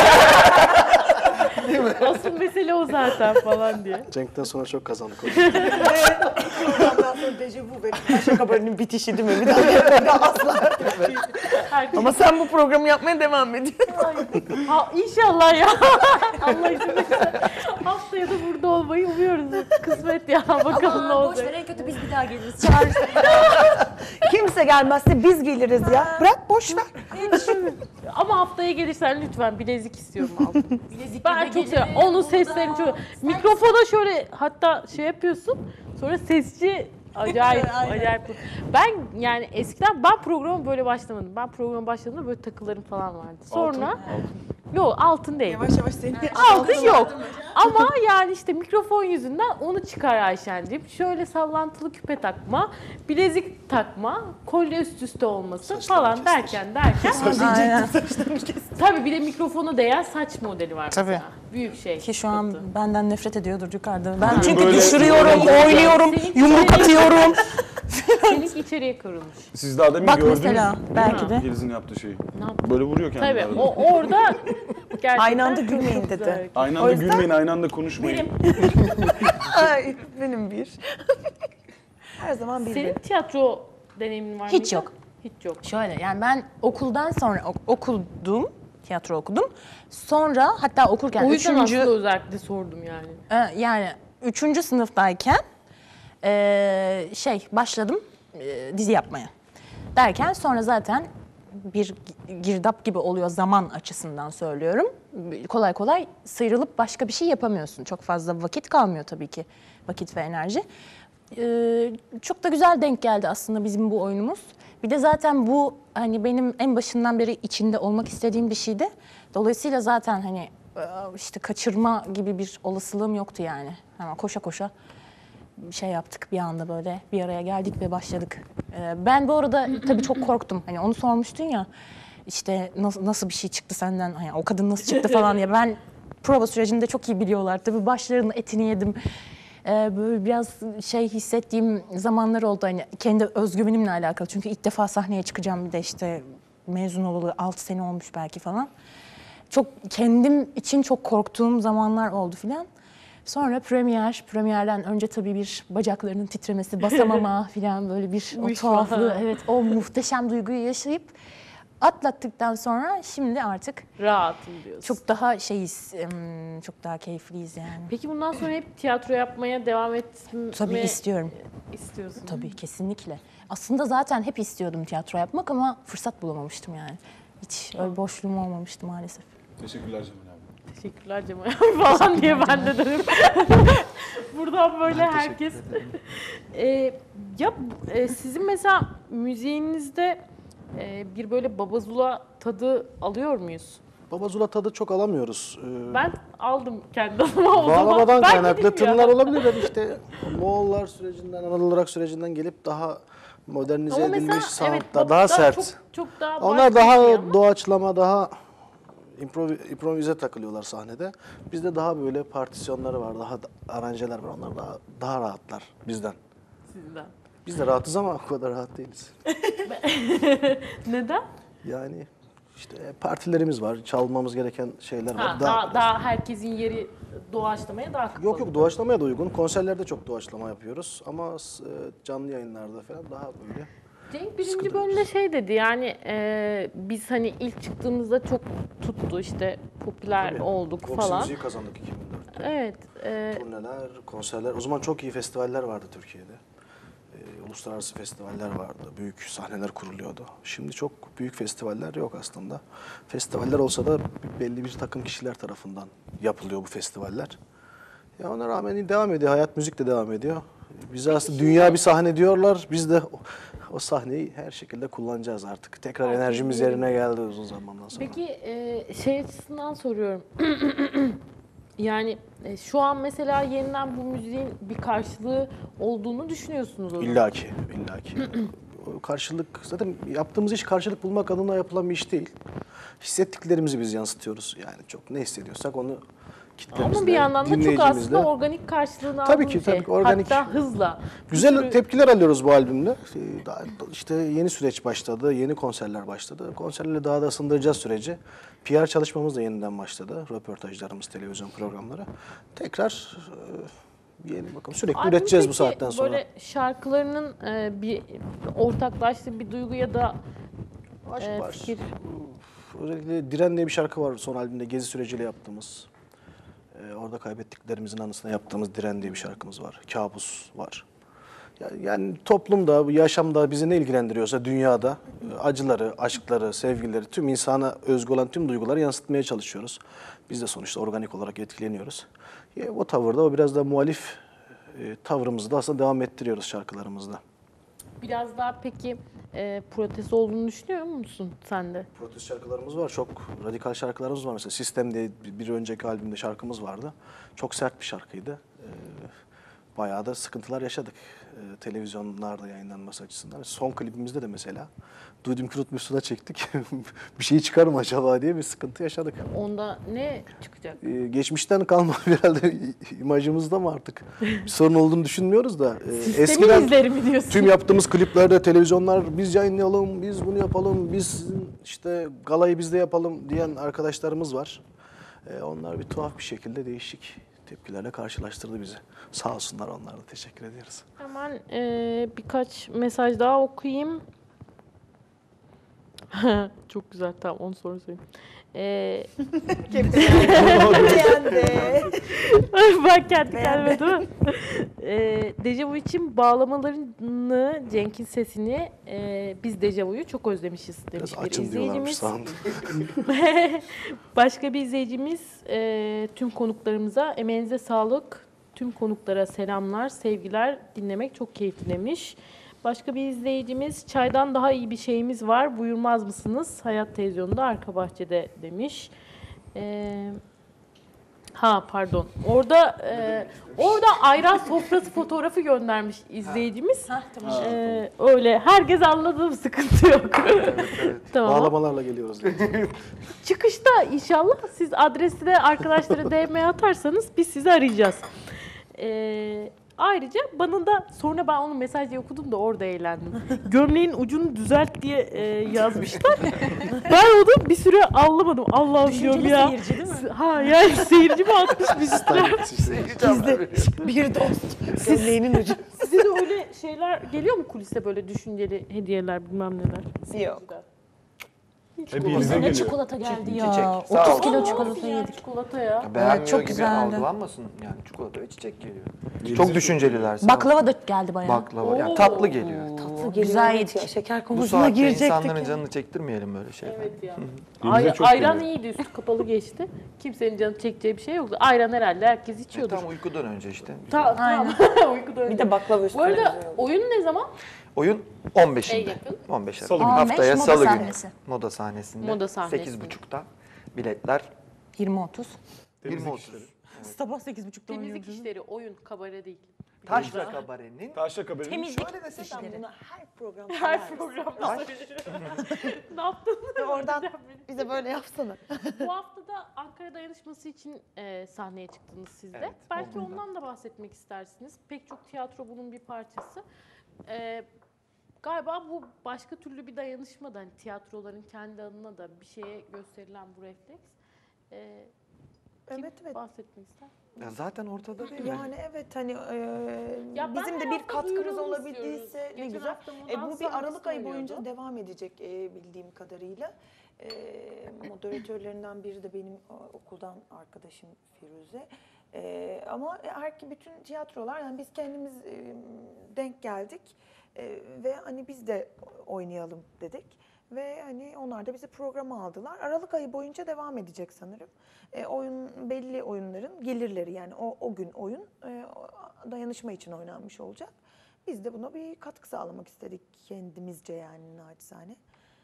A: Asıl mesele o zaten falan diye.
N: Cenk'ten sonra çok kazandık.
E: Ondan sonra dejavu ve Ayşe Kabarı'nın bitişi değil mi? Bir daha asla.
A: Herkes...
E: Ama sen bu programı yapmaya devam ediyorsun.
A: Ha, inşallah ya. Allah izin verirse haftaya da burada olmayı umuyoruz. Kısmet ya. Bakalım ne
F: Boş
A: olacak.
F: ver, en kötü biz bir daha geliriz. Çağırırsın.
E: Kimse gelmezse biz geliriz ya. Bırak boş ver.
A: Ama haftaya gelirsen lütfen bilezik istiyorum altın. Ben çok seviyorum. Onun seslerini çok... Mikrofona şöyle hatta şey yapıyorsun. Sonra sesçi acayip. Ben yani eskiden ben programa böyle başlamadım. Ben programa başladığımda böyle takılarım falan vardı. Sonra Yok altın değil.
E: Yavaş yavaş seni
A: Altın yok. Ama yani işte mikrofon yüzünden onu çıkar Ayşen'cim. Şöyle sallantılı küpe takma, bilezik takma, kolye üst üste olması falan derken. Tabii bir de mikrofona değen saç modeli var
F: Tabii.
A: mesela. Büyük şey.
F: Ki şu an benden nefret ediyordur yukarıda. Ben
J: Bugün
F: çünkü
J: böyle-
F: düşürüyorum, oynuyorum, yumruk atıyorum.
A: Seninki içeriye kırılmış.
J: Siz daha demin
F: Bak
J: gördünüz
F: mesela, belki de.
J: Yeliz'in yaptığı şeyi.
A: Ne yaptı?
J: Böyle vuruyor kendini.
A: Tabii
J: arada.
A: orada gerçekten
E: Aynı anda
A: çok
E: gülmeyin
A: güzel
E: dedi.
A: hareket.
J: Aynı
E: O
J: anda
E: yüzden-
J: gülmeyin, aynı anda konuşmayın.
E: Ay, benim bir. Her zaman bir.
A: Senin tiyatro deneyimin var mıydı?
F: Hiç yok.
A: Hiç yok.
F: Şöyle yani ben okuldan sonra okudum, tiyatro okudum. Sonra hatta okurken
A: O yüzden
F: üçüncü...
A: aslında özellikle sordum yani.
F: Yani 3. sınıftayken başladım dizi yapmaya. Derken sonra zaten bir girdap gibi oluyor zaman açısından söylüyorum. Kolay kolay sıyrılıp başka bir şey yapamıyorsun. Çok fazla vakit kalmıyor tabii ki. Vakit ve enerji. Çok da güzel denk geldi aslında bizim bu oyunumuz. Bir de zaten bu hani benim en başından beri içinde olmak istediğim bir şeydi. Dolayısıyla zaten hani işte kaçırma gibi bir olasılığım yoktu yani. Hemen koşa koşa bir şey yaptık bir anda böyle bir araya geldik ve başladık. Ben bu arada tabii çok korktum. Hani onu sormuştun ya işte nasıl bir şey çıktı senden hani o kadın nasıl çıktı falan diye. Ben prova sürecinde çok iyi biliyorlar. Tabii başlarının etini yedim. Böyle biraz hissettiğim zamanlar oldu hani kendi özgüvenimle alakalı. Çünkü ilk defa sahneye çıkacağım bir de işte mezun olalı 6 sene olmuş belki falan. Çok kendim için çok korktuğum zamanlar oldu filan. Sonra premierden önce tabii bir bacaklarının titremesi, basamama filan böyle bir o tuhaflığı, evet o muhteşem duyguyu yaşayıp atlattıktan sonra şimdi artık
A: rahatım diyorsun.
F: Çok daha çok daha keyifliyiz yani.
A: Peki bundan sonra hep tiyatro yapmaya devam etmeyi
F: Tabii istiyorum.
A: İstiyorsun.
F: Tabii kesinlikle. Aslında zaten hep istiyordum tiyatro yapmak ama fırsat bulamamıştım yani. Hiç öyle boşluğum olmamıştı maalesef.
J: Teşekkürler Cemal abi.
A: Teşekkürler Cemal abi falan diye ben de dedim. Buradan böyle herkes. Sizin mesela müziğinizde bir böyle babazula tadı alıyor muyuz?
N: Babazula tadı çok alamıyoruz.
A: Ben aldım kendi adıma o zaman.
N: Bağlamadan
A: Ben
N: kaynaklı
A: dedim ya.
N: tınlar olabilir. İşte Moğollar sürecinden, Anadolu Rock sürecinden gelip daha modernize
A: Ama mesela,
N: edilmiş soundlar,
A: evet,
N: daha sert.
A: Çok daha
N: Onlar
A: başka bir şey
N: daha
A: ama.
N: doğaçlama, daha improvize takılıyorlar sahnede. Bizde daha böyle partisyonları var, daha aranjeler var. Onlar daha rahatlar bizden.
A: Sizden.
N: Biz de rahatız ama o kadar rahat değiliz.
A: Neden?
N: Yani işte partilerimiz var, çalmamız gereken şeyler var.
A: Daha herkesin yeri doğaçlamaya daha kapalı.
N: Yok doğaçlamaya da uygun. Konserlerde çok doğaçlama yapıyoruz ama canlı yayınlarda falan daha böyle.
A: Cenk birinci bölümde şey dedi yani biz hani ilk çıktığımızda çok tuttu işte popüler olduk
N: Roxy
A: falan.
N: müziği kazandık 2004'te.
A: Evet.
N: Turneler, konserler. O zaman çok iyi festivaller vardı Türkiye'de. Uluslararası festivaller vardı. Büyük sahneler kuruluyordu. Şimdi çok büyük festivaller yok aslında. Festivaller olsa da belli bir takım kişiler tarafından yapılıyor bu festivaller. Ya ona rağmen devam ediyor. Hayat müzik de devam ediyor. Bize aslında dünya bir sahne diyorlar. Biz de o sahneyi her şekilde kullanacağız artık. Tekrar enerjimiz yerine geldi uzun zamandan sonra.
A: Peki şey açısından soruyorum. Yani şu an mesela yeniden bu müziğin bir karşılığı olduğunu düşünüyorsunuz o zaman.
N: İllaki. O karşılık, zaten yaptığımız iş karşılık bulmak adına yapılan bir iş değil. Hissettiklerimizi biz yansıtıyoruz. Yani çok ne hissediyorsak onu kitlemizle,
A: ama bir yandan da çok
N: dinleyicimizle.
A: aslında organik karşılığını
N: Tabii
A: aldığın
N: ki,
A: şey.
N: tabii ki organik.
A: Hatta hızla.
N: Güzel tepkiler alıyoruz bu albümle. İşte yeni süreç başladı, yeni konserler başladı. Konserlerle daha da ısındıracağız süreci. PR çalışmamız da yeniden başladı. Röportajlarımız, televizyon programları. Tekrar yeni bakalım. Sürekli üreteceğiz bu saatten sonra.
A: Böyle şarkılarının bir ortaklaştığı bir duygu ya da fikir.
N: Özellikle Diren diye bir şarkı var son albümde Gezi süreciyle yaptığımız. Orada kaybettiklerimizin anısına yaptığımız Diren diye bir şarkımız var. Kabus var. Yani toplumda, yaşamda bizi ne ilgilendiriyorsa dünyada acıları, aşkları, sevgileri, tüm insana özgü olan tüm duyguları yansıtmaya çalışıyoruz. Biz de sonuçta organik olarak etkileniyoruz. O tavırda, o biraz da muhalif tavrımızı da aslında devam ettiriyoruz şarkılarımızda.
A: Biraz daha peki protest olduğunu düşünüyor musun sen de?
N: Protest şarkılarımız var. Çok radikal şarkılarımız var. Mesela Sistem diye bir önceki albümde şarkımız vardı. Çok sert bir şarkıydı. Bayağı da sıkıntılar yaşadık. Televizyonlarda yayınlanması açısından. Son klibimizde de mesela Duydum ki Rutmusun'a çektik. Bir şey çıkar mı acaba diye bir sıkıntı yaşadık.
A: Onda ne çıkacak?
N: Geçmişten kalma herhalde imajımızda mı artık? Bir sorun olduğunu düşünmüyoruz da.
A: Sistemin izleri mi diyorsun?
N: Tüm yaptığımız kliplerde televizyonlar biz yayınlayalım, biz bunu yapalım, biz işte galayı biz de yapalım diyen arkadaşlarımız var. Onlar bir tuhaf bir şekilde değişik tepkilerle karşılaştırdı bizi. Sağ olsunlar, onlara da teşekkür ederiz.
A: Hemen birkaç mesaj daha okuyayım. Çok güzel, tamam onu sonra söyleyeyim. Bak kendi kendime değil mi? Dejavu için bağlamalarını, Cenk'in sesini biz Dejavu'yu çok özlemişiz demiş bir izleyicimiz. Başka bir izleyicimiz tüm konuklarımıza emeğinize sağlık, tüm konuklara selamlar, sevgiler, dinlemek çok keyifli demiş. Başka bir izleyicimiz çaydan daha iyi bir şeyimiz var, buyurmaz mısınız? Hayat Televizyon'da arka bahçede demiş. Pardon. Orada ayran sofrası fotoğrafı göndermiş izleyicimiz. Öyle. Herkes anladı, sıkıntı yok. Tamam.
N: Bağlamalarla geliyoruz.
A: Çıkışta inşallah siz adresi de arkadaşlara DM atarsanız biz sizi arayacağız. Ayrıca bana da sonra ben onun mesajı okudum da orada eğlendim. Gömleğin ucunu düzelt diye yazmışlar. Ben onu bir süre anlamadım. Allah'ım diyorum ya. Seyirci değil mi? Yani seyirci mi atmış biz üstüne?
E: Bizde bir dost. Gömleğinin ucu.
A: Size de öyle şeyler geliyor mu kuliste, böyle düşünceli hediyeler bilmem neler?
E: Yok.
A: Ne çikolata geldi ya.
I: Çiçek.
A: 30 kilo çikolata yedik. Çikolata ya.
I: Beğenmiyor
F: çok
I: gibi
F: güzeldi.
I: algılanmasın. Yani çikolata ve çiçek geliyor. Çok düşünceliler.
F: Baklava da geldi bayağı.
I: Baklava. Yani tatlı geliyor.
F: Tatlı geliyor. Güzel yedik.
E: Şeker
I: Bu
E: konusuna
I: saatte
E: girecektik.
I: insanların canını çektirmeyelim böyle şeyler.
A: Evet ya.
J: Denize çok
A: Ayran
J: geliyor.
A: iyiydi, üstü kapalı geçti. Kimsenin canı çekeceği bir şey yoktu. Ayran herhalde herkes içiyordur.
I: Tam uykudan önce işte.
A: Tamam. Uykudan önce.
E: Bir de baklava
A: Bu
E: üstüne.
A: arada oyun ne zaman?
I: Oyun 15'inde.
A: yakın.
I: 15
J: Salı
I: Aralık.
J: günü.
I: Haftaya
F: 15
I: Salı
F: moda
I: günü.
F: sahnesi.
I: Moda sahnesinde.
A: Moda sahnesinde.
I: 8.30'da. Biletler
F: 20-30.
I: 20.30.
E: Sabah 8.30'da
A: Temizlik işleri, oyun, kabare değil.
I: Taşra Kabare'nin
J: Taşla kaberin.
F: Temizlik
E: Şöyle desem bunu her programda
A: Her programda ne yaptın?
E: Oradan bize böyle yapsana.
A: Bu hafta da Ankara Dayanışması için sahneye çıktınız siz de.
I: Evet,
A: Belki
I: ondan.
A: ondan da bahsetmek istersiniz. Pek çok tiyatro bunun bir parçası. Galiba bu başka türlü bir dayanışma da, hani tiyatroların kendi adına da bir şeye gösterilen bu refleks. Kim
E: Evet.
A: bahsetmek ister?
I: Ya zaten ortada değil mi?
E: Yani evet hani
A: Ya ben
E: bizim de
A: her
E: bir
A: hafta
E: katkımız
A: duyuralım
E: olabildiyse
A: istiyoruz.
E: ne
A: Geçen
E: güzel.
A: hafta Murat
E: Bu bir
A: Sanat
E: Aralık ayı
A: söylüyordu.
E: boyunca devam edecek bildiğim kadarıyla. Moderatörlerinden biri de benim okuldan arkadaşım Firuze. Ama bütün tiyatrolar, yani biz kendimiz denk geldik ve hani biz de oynayalım dedik. Ve hani onlar da bizi programa aldılar. Aralık ayı boyunca devam edecek sanırım. Belli oyunların gelirleri, yani o gün oyun dayanışma için oynanmış olacak. Biz de buna bir katkı sağlamak istedik kendimizce, yani naçizane.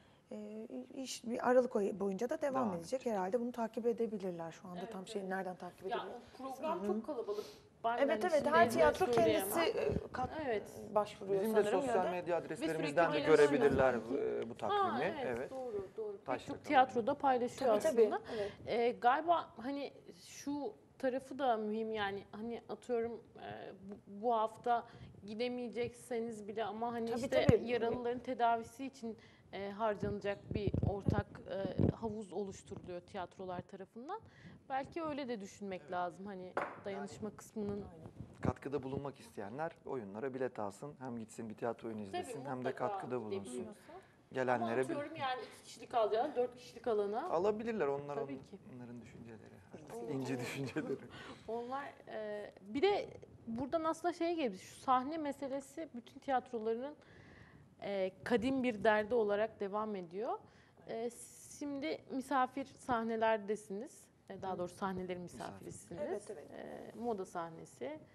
E: İş bir Aralık ayı boyunca da devam edecek. Herhalde bunu takip edebilirler şu anda. Tam nereden takip
A: Ya
E: edebilirler?
A: program çok kalabalık. Ben
E: Evet
A: hani şimdi
E: her tiyatro
A: söyleyemem.
E: kendisi başvuruyor
I: Bizim de
E: sanırım.
I: sosyal medya adreslerimizden de
A: sürekli
I: görebilirler bu takvimi.
A: Evet, doğru. Pek
I: Taşla
A: çok tiyatroda paylaşıyor
E: Tabii,
A: aslında. Galiba hani şu tarafı da mühim, yani hani atıyorum bu hafta gidemeyecekseniz bile ama hani
E: Tabii.
A: yaralıların tedavisi için harcanacak bir ortak havuz oluşturuluyor tiyatrolar tarafından. Belki öyle de düşünmek lazım, hani dayanışma kısmının.
I: Katkıda bulunmak isteyenler oyunlara bilet alsın. Hem gitsin bir tiyatro oyunu izlesin, hem de katkıda bulunsun. Gelenlere
A: Ama atıyorum yani 2 kişilik alacağına 4 kişilik alana
I: alabilirler.
A: Tabii ki.
I: Onların düşünceleri. İnce düşünceleri.
A: Onlar bir de buradan aslında geliyor. Şu sahne meselesi bütün tiyatroların kadim bir derdi olarak devam ediyor. Şimdi misafir sahnelerdesiniz. Daha doğrusu sahnelerin misafirisiniz.
E: Evet.
A: Moda sahnesi.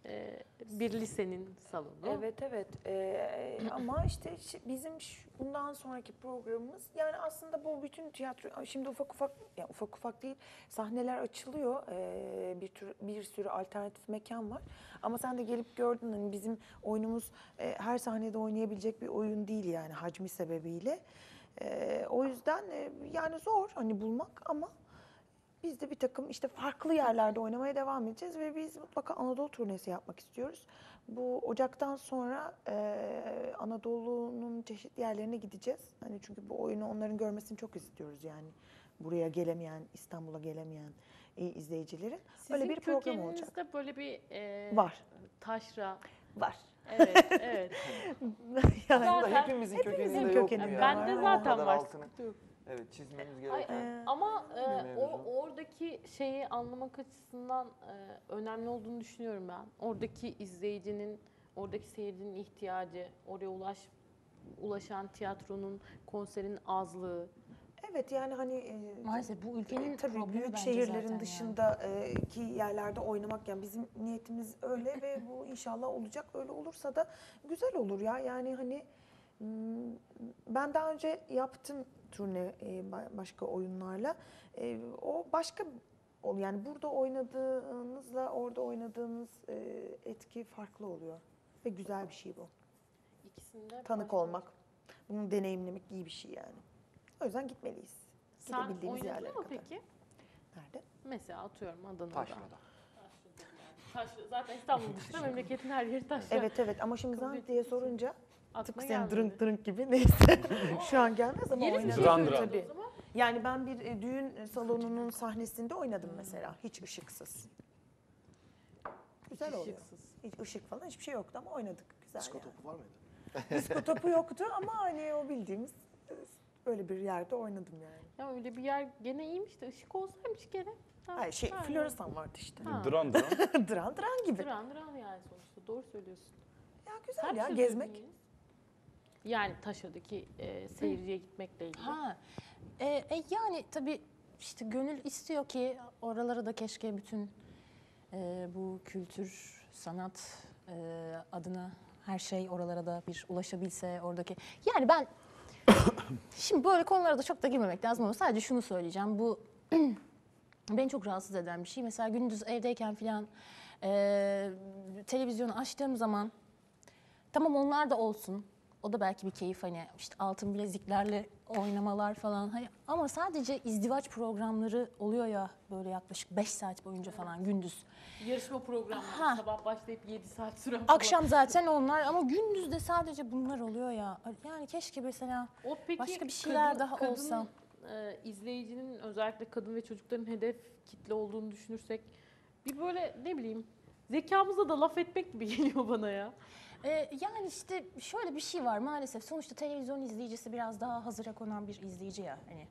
A: bir lisenin salonu.
E: Evet evet. Ama işte bizim bundan sonraki programımız yani aslında bu bütün tiyatro şimdi ufak ufak değil sahneler açılıyor. Bir sürü alternatif mekan var. Ama sen de gelip gördün hani bizim oyunumuz her sahnede oynayabilecek bir oyun değil yani hacmi sebebiyle. O yüzden yani zor hani bulmak ama biz de bir takım işte farklı yerlerde oynamaya devam edeceğiz ve biz mutlaka Anadolu turnesi yapmak istiyoruz. Bu Ocak'tan sonra Anadolu'nun çeşitli yerlerine gideceğiz. Hani çünkü bu oyunu onların görmesini çok istiyoruz yani. Buraya gelemeyen, İstanbul'a gelemeyen izleyicilerin.
A: Sizin
E: öyle bir program olacak.
A: kökeninizde böyle bir
E: var.
A: Taşra
E: var.
A: Evet, evet.
I: Yani zaten hepimizin kökeninde yok.
A: Yani. Ben de zaten var.
I: Evet, çizmemiz gereken.
A: Ama oradaki şeyi anlamak açısından önemli olduğunu düşünüyorum ben. Oradaki izleyicinin, oradaki seyircinin ihtiyacı, oraya ulaşan tiyatronun, konserin azlığı.
E: Evet yani hani
F: maalesef bu ülkenin
E: tabii büyük şehirlerin dışındaki yerlerde oynamak yani bizim niyetimiz öyle ve bu inşallah olacak. Öyle olursa da güzel olur ya. Yani hani ben daha önce yaptım turne başka oyunlarla. O başka yani burada oynadığınızla orada oynadığınız etki farklı oluyor ve güzel bir şey bu.
A: İkisinde
E: tanık olmak, bunu deneyimlemek iyi bir şey yani. O yüzden gitmeliyiz.
A: Sen
E: Gidebildiğimiz
A: oynadın
E: yerlere
A: mı
E: kadar.
A: peki?
E: Nerede?
A: Mesela atıyorum Adana'da.
I: Taşra'da.
A: Zaten İstanbul dışında memleketin her yeri Taşra.
E: Evet ama şimdi Zant diye sorunca tıpkı senin
A: gelmedi.
E: dırınk gibi neyse şu an gelmez ama
A: Yeri
E: oynadım
J: Drandıran.
E: tabii. Yani ben bir düğün salonunun sahnesinde oynadım mesela hiç ışıksız. Güzel oluyor. Hiç ışık falan hiçbir şey yoktu ama oynadık güzel.
N: Disko
E: yani.
N: topu var mıydı?
E: Disko topu yoktu ama hani o bildiğimiz öyle bir yerde oynadım yani.
A: Ya öyle bir yer gene iyiymiş de ışık olsaymış gene.
E: Hayır floresan vardı işte.
J: Dran.
E: Dran gibi.
A: Dran yani sonuçta doğru söylüyorsun.
E: Ya güzel
A: Sen
E: ya
A: bir şey
E: gezmek.
A: söylediniz. Yani Taşra'daki seyirciye gitmekle ilgili.
F: Yani tabii işte gönül istiyor ki oralara da keşke bütün bu kültür, sanat adına her şey oralara da bir ulaşabilse oradaki. Yani ben şimdi böyle konulara da çok da girmemek lazım ama sadece şunu söyleyeceğim. Bu beni çok rahatsız eden bir şey. Mesela gündüz evdeyken falan televizyonu açtığım zaman tamam onlar da olsun. O da belki bir keyif hani işte altın bileziklerle oynamalar falan. Hani ama sadece izdivaç programları oluyor ya böyle yaklaşık 5 saat boyunca falan gündüz.
A: Yarışma programları sabah başlayıp 7 saat süren.
F: Akşam zaten onlar ama gündüz de sadece bunlar oluyor ya. Yani keşke mesela başka bir şeyler daha olsa.
A: İzleyicinin özellikle kadın ve çocukların hedef kitle olduğunu düşünürsek bir böyle ne bileyim zekamıza da laf etmek gibi geliyor bana ya.
F: Yani işte şöyle bir şey var maalesef. Sonuçta televizyon izleyicisi biraz daha hazıra konan bir izleyici ya. Hani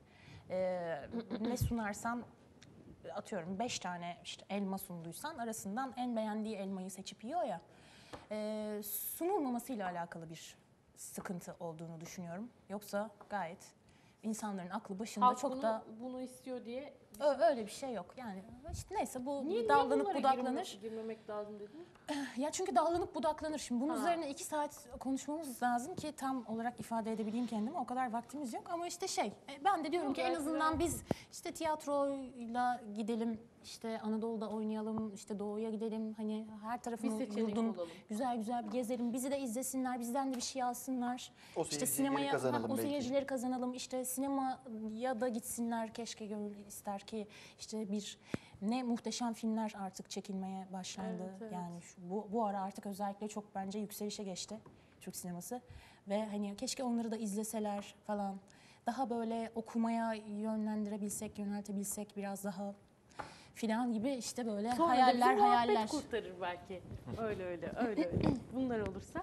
F: ne sunarsan atıyorum 5 tane işte elma sunduysan arasından en beğendiği elmayı seçip yiyor ya. Sunulmamasıyla alakalı bir sıkıntı olduğunu düşünüyorum. Yoksa gayet insanların aklı başında
A: Halk
F: çok da
A: bunu istiyor diye
F: öyle bir şey yok. Yani işte neyse bu
A: niye
F: dallanıp budaklanır.
A: Girmemek lazım dedin?
F: Ya çünkü dallanıp budaklanır. Şimdi bunun üzerine 2 saat konuşmamız lazım ki tam olarak ifade edebileyim kendimi. O kadar vaktimiz yok ama işte ben de diyorum ki en azından biz işte tiyatroyla gidelim, işte Anadolu'da oynayalım, işte Doğu'ya gidelim. Hani her tarafını yurdun güzel güzel bir gezelim. Bizi de izlesinler, bizden de bir şey alsınlar.
N: O
F: işte
N: seyircileri kazanalım
F: o
N: belki.
F: seyircileri kazanalım. İşte sinemaya da gitsinler. Keşke gönül ister ki işte ne muhteşem filmler artık çekilmeye başlandı.
A: Evet.
F: Yani bu ara artık özellikle çok bence yükselişe geçti Türk sineması ve hani keşke onları da izleseler falan. Daha böyle okumaya yöneltebilsek biraz daha filan gibi işte böyle
A: Sonra
F: hayaller.
A: Muhabbet kurtarır belki. öyle. Bunlar olursa.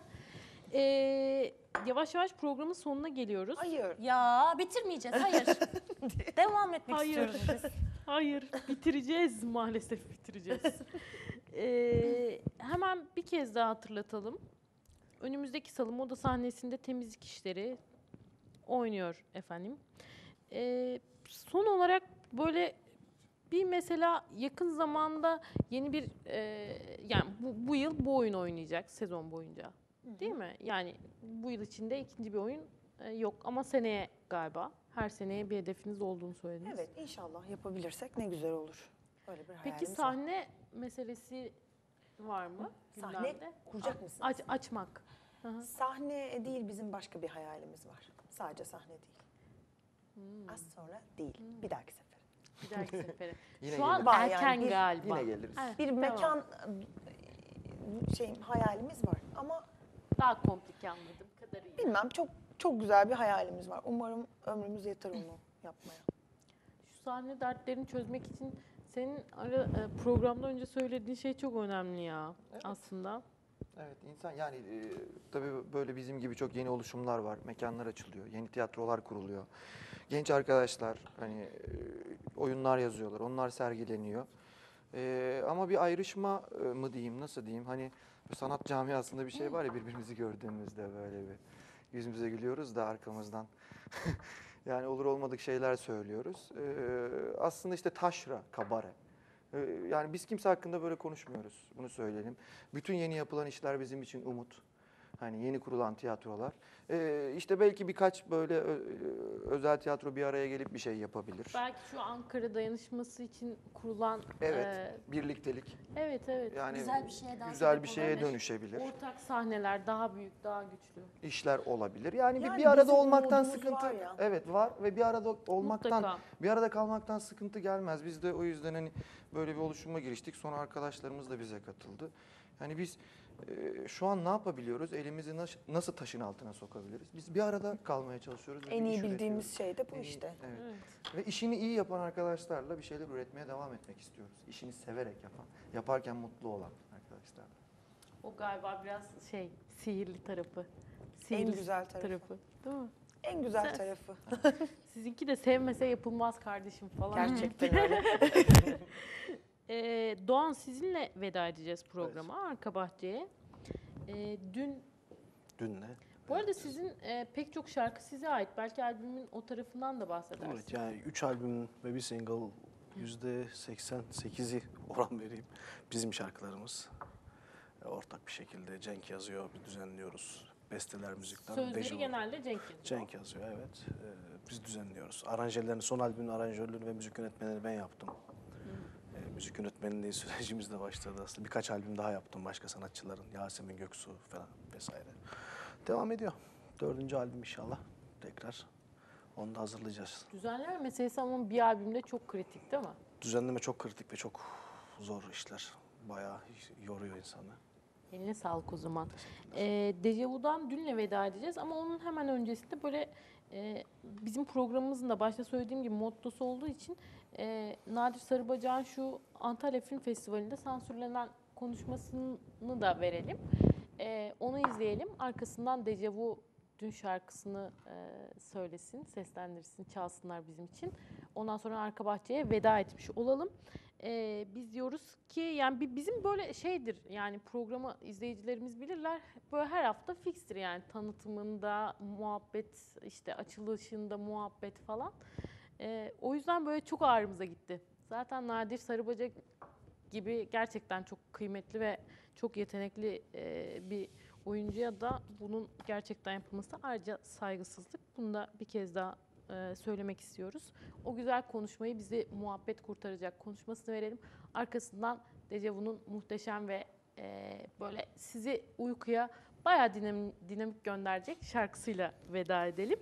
A: Yavaş yavaş programın sonuna geliyoruz.
E: Hayır.
F: Ya bitirmeyeceğiz. Hayır. Devam etmek istiyoruz biz.
A: Hayır. Bitireceğiz. Maalesef bitireceğiz. Hemen bir kez daha hatırlatalım. Önümüzdeki salı Moda sahnesinde temizlik işleri oynuyor efendim. Son olarak böyle bir mesela yakın zamanda yeni bir yani bu yıl bu oyun oynayacak sezon boyunca. Değil mi? Yani bu yıl içinde ikinci bir oyun yok ama seneye galiba. Her seneye bir hedefiniz olduğunu söylediniz.
E: Evet, inşallah yapabilirsek ne güzel olur. Öyle bir hayalimiz
A: Peki
E: var.
A: sahne meselesi var mı?
E: Sahne
A: gündemde?
E: kuracak mısınız?
A: Açmak.
E: Sahne değil, bizim başka bir hayalimiz var. Sadece sahne değil. Az sonra değil. Bir dahaki sefer.
A: Bir dahaki sefere.
I: Yine
A: Şu an
I: geliriz.
E: Var
A: erken
E: yani,
A: galiba.
I: Yine geliriz.
A: Evet,
E: Bir
A: tamam.
E: mekan hayalimiz var ama
A: Daha komplike anladığım kadarıyla.
E: bilmem çok güzel bir hayalimiz var. Umarım ömrümüz yeter onu yapmaya.
A: Şu sahne dertlerini çözmek için senin programdan önce söylediğin şey çok önemli ya aslında.
I: Evet, insan yani tabii böyle bizim gibi çok yeni oluşumlar var, mekanlar açılıyor, yeni tiyatrolar kuruluyor. Genç arkadaşlar hani oyunlar yazıyorlar, onlar sergileniyor. Ama bir ayrışma mı diyeyim, nasıl diyeyim? Hani sanat camiasında bir şey var ya, birbirimizi gördüğümüzde böyle bir yüzümüze gülüyoruz da arkamızdan. Yani olur olmadık şeyler söylüyoruz. Aslında işte taşra, kabare. Yani biz kimse hakkında böyle konuşmuyoruz, bunu söyleyelim. Bütün yeni yapılan işler bizim için umut. Hani yeni kurulan tiyatrolar. İşte belki birkaç böyle özel tiyatro bir araya gelip bir şey yapabilir.
A: Belki şu Ankara dayanışması için kurulan...
I: Evet, birliktelik.
A: Evet.
I: Yani
F: Güzel bir şeye daha
I: güzel bir
F: sebep
I: şeye
A: olabilir.
I: dönüşebilir.
A: Ortak sahneler daha büyük, daha güçlü.
I: İşler olabilir. Yani,
E: Yani
I: bir arada
E: bizim
I: olmaktan
E: umudumuz
I: sıkıntı
E: var ya.
I: evet var ve bir arada olmaktan
A: Mutlaka.
I: bir arada kalmaktan sıkıntı gelmez. Biz de o yüzden hani böyle bir oluşuma giriştik. Sonra arkadaşlarımız da bize katıldı. Yani biz şu an ne yapabiliyoruz? Elimizi nasıl taşın altına sokabiliriz? Biz bir arada kalmaya çalışıyoruz. ve
E: En
I: bir
E: iyi
I: iş
E: bildiğimiz
I: üretiyoruz.
E: şey de bu
I: En iyi-
E: işte.
I: Evet. Ve işini iyi yapan arkadaşlarla bir şeyler üretmeye devam etmek istiyoruz. İşini severek yaparken mutlu olan arkadaşlarla.
A: O galiba biraz sihirli tarafı.
E: En güzel tarafı.
A: Değil mi?
E: En güzel
A: Sen-
E: tarafı.
A: Sizinki de sevmese yapılmaz kardeşim falan.
E: Gerçekten öyle.
A: Doğan, sizinle veda edeceğiz programa, Arka Bahçe'ye. Dün,
N: Dün ne?
A: bu arada sizin pek çok şarkı size ait. Belki albümün o tarafından da bahsedersiniz.
N: Evet, yani 3 albüm ve bir single %88'i oran vereyim. Bizim şarkılarımız. Ortak bir şekilde Cenk yazıyor, bir düzenliyoruz. Besteler, müzikler.
A: Sözleri
N: Dejavu.
A: genelde Cenk yazıyor.
N: Cenk yazıyor, evet. Biz düzenliyoruz. Aranjelerini, son albümün aranjörlüğünü ve müzik yönetmenini ben yaptım. Müzik yönetmenliği sürecimiz de başladı aslında. Birkaç albüm daha yaptım başka sanatçıların. Yasemin Göksu falan vesaire. Devam ediyor. 4. albüm inşallah tekrar. Onu da hazırlayacağız.
A: Düzenleme meselesi ama bir albümde çok kritik değil mi?
N: Düzenleme çok kritik ve çok zor işler. Bayağı yoruyor insanı.
A: Eline sağlık o zaman. Dejavu'dan dünle veda edeceğiz ama onun hemen öncesinde böyle bizim programımızın da başta söylediğim gibi mottosu olduğu için Nadir Sarıbacak'ın şu Antalya Film Festivali'nde sansürlenen konuşmasını da verelim. Onu izleyelim. Arkasından Dejavu dün şarkısını söylesin, seslendirsin, çalsınlar bizim için. Ondan sonra Arka Bahçe'ye veda etmiş olalım. Biz diyoruz ki yani bizim böyle şeydir, yani programı izleyicilerimiz bilirler. Böyle her hafta fikstir yani, tanıtımında muhabbet, işte açılışında muhabbet falan. O yüzden böyle çok ağrımıza gitti. Zaten Nadir Sarıbacak gibi gerçekten çok kıymetli ve çok yetenekli bir oyuncuya da bunun gerçekten yapılması ayrıca saygısızlık. Bunu da bir kez daha söylemek istiyoruz. O güzel konuşmayı, bizi muhabbet kurtaracak konuşmasını verelim. Arkasından Dejavu'nun muhteşem ve böyle sizi uykuya bayağı dinamik gönderecek şarkısıyla veda edelim.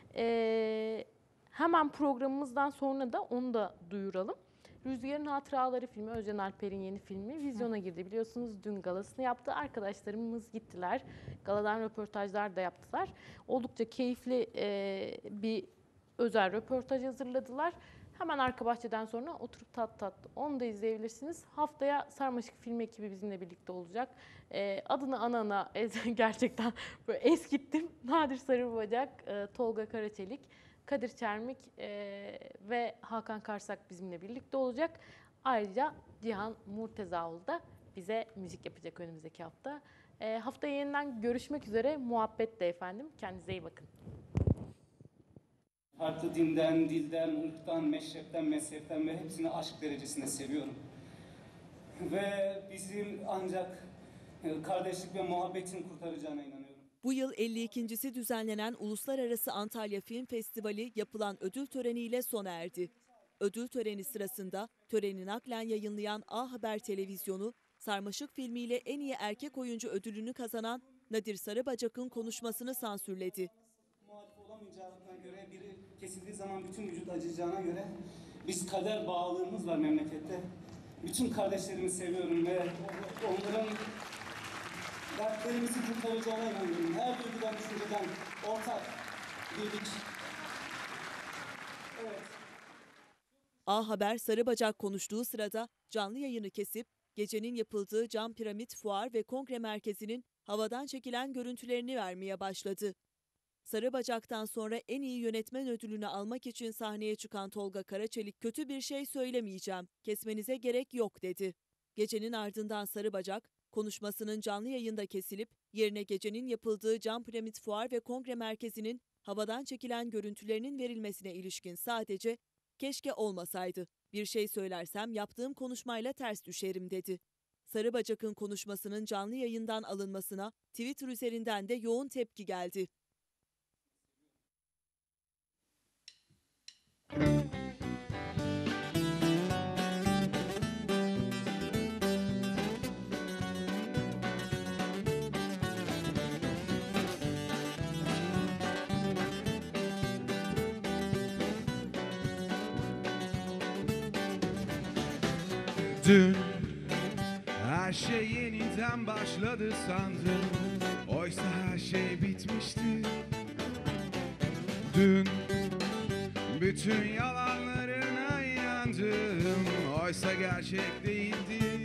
A: Hemen programımızdan sonra da onu da duyuralım. Rüzgar'ın Hatıraları filmi, Özcan Alper'in yeni filmi vizyona girdi. Biliyorsunuz dün galasını yaptı. Arkadaşlarımız gittiler. Galadan röportajlar da yaptılar. Oldukça keyifli bir özel röportaj hazırladılar. Hemen Arka Bahçe'den sonra oturup tat onu da izleyebilirsiniz. Haftaya Sarmaşık Film ekibi bizimle birlikte olacak. Adını ana gerçekten böyle eskittim. Nadir Sarıbacak, Tolga Karaçelik, Kadir Çermik ve Hakan Karsak bizimle birlikte olacak. Ayrıca Cihan Murtezaoğlu da bize müzik yapacak önümüzdeki hafta. Haftaya yeniden görüşmek üzere. Muhabbetle efendim. Kendinize iyi bakın.
G: Her
O: farklı dinden, dilden, ırktan, meşrepten, mezhepten ve hepsini aşk derecesinde seviyorum. Ve bizim ancak kardeşlik ve muhabbetin kurtaracağına inanıyorum.
P: Bu yıl 52.si düzenlenen Uluslararası Antalya Film Festivali yapılan ödül töreniyle sona erdi. Ödül töreni sırasında töreni naklen yayınlayan A Haber Televizyonu, Sarmaşık filmiyle en iyi erkek oyuncu ödülünü kazanan Nadir Sarıbacak'ın konuşmasını sansürledi.
O: Muhalif olamayacağına göre, biri kesildiği zaman bütün vücut acıyacağına göre biz kader bağlılığımız var memlekette. Bütün kardeşlerimi seviyorum ve onların dertlerimizi kurtaracağına inanıyorum. Her duygudan, düşünceden ortak birlik. Evet.
P: A Haber Sarıbacak konuştuğu sırada canlı yayını kesip gecenin yapıldığı Cam Piramit Fuar ve Kongre Merkezi'nin havadan çekilen görüntülerini vermeye başladı. Sarıbacak'tan sonra en iyi yönetmen ödülünü almak için sahneye çıkan Tolga Karaçelik kötü bir şey söylemeyeceğim, kesmenize gerek yok dedi. Gecenin ardından Sarıbacak, konuşmasının canlı yayında kesilip yerine gecenin yapıldığı Cam Piramit Fuar ve Kongre Merkezi'nin havadan çekilen görüntülerinin verilmesine ilişkin sadece "keşke olmasaydı, bir şey söylersem yaptığım konuşmayla ters düşerim" dedi. Sarıbacak'ın konuşmasının canlı yayından alınmasına Twitter üzerinden de yoğun tepki geldi.
B: Dün her şey yeniden başladı sandım, oysa her şey bitmişti. Dün bütün yalanlarına inandım, oysa gerçek değildi.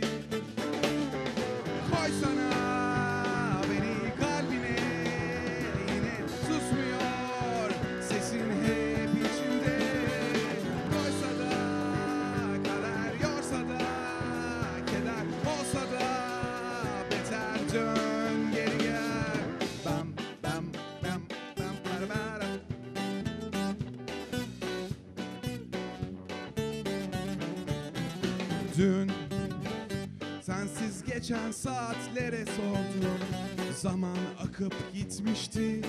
B: Koysana beni kalbine, yine susmuyor sesin hep içimde. Koysa da kader, yorsa da keder, olsa da beter, dön geri gel. Bam bam bam bam bam bam. Dün sensiz geçen saatlere sordum, zaman akıp gitmişti.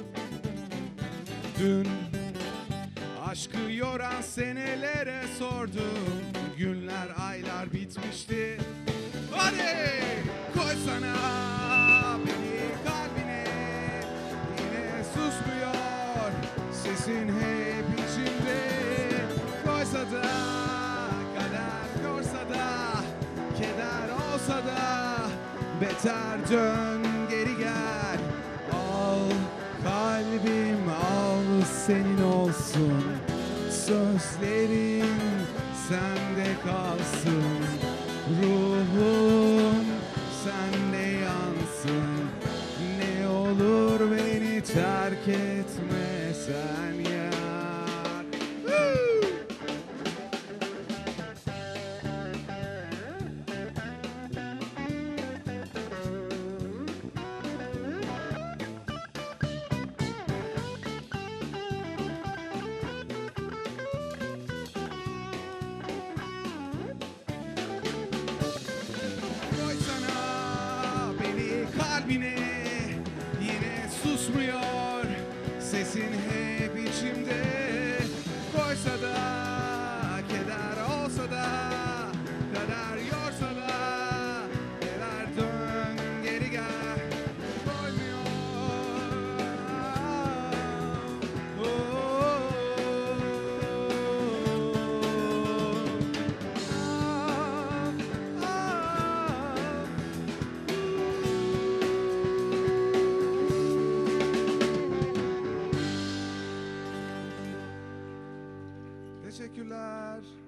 B: Dün aşkı yoran senelere sordum, günler aylar bitmişti. Hadi koysana beni kalbine, yine susmuyor sesin hep içimde. Koysa da kader, yorsa da keder, olsa da beter, dön geri gel. Al kalbim, al senin olsun, sözlerin sende kalsın, ruhum sende yansın. Ne olur beni terk etme sen ya. Kalbine, yine susmuyor sesin hep içimde. Koysa da keder, olsa da kader, yorsa da neler, dön geri gel. Koymuyor. Teşekkürler.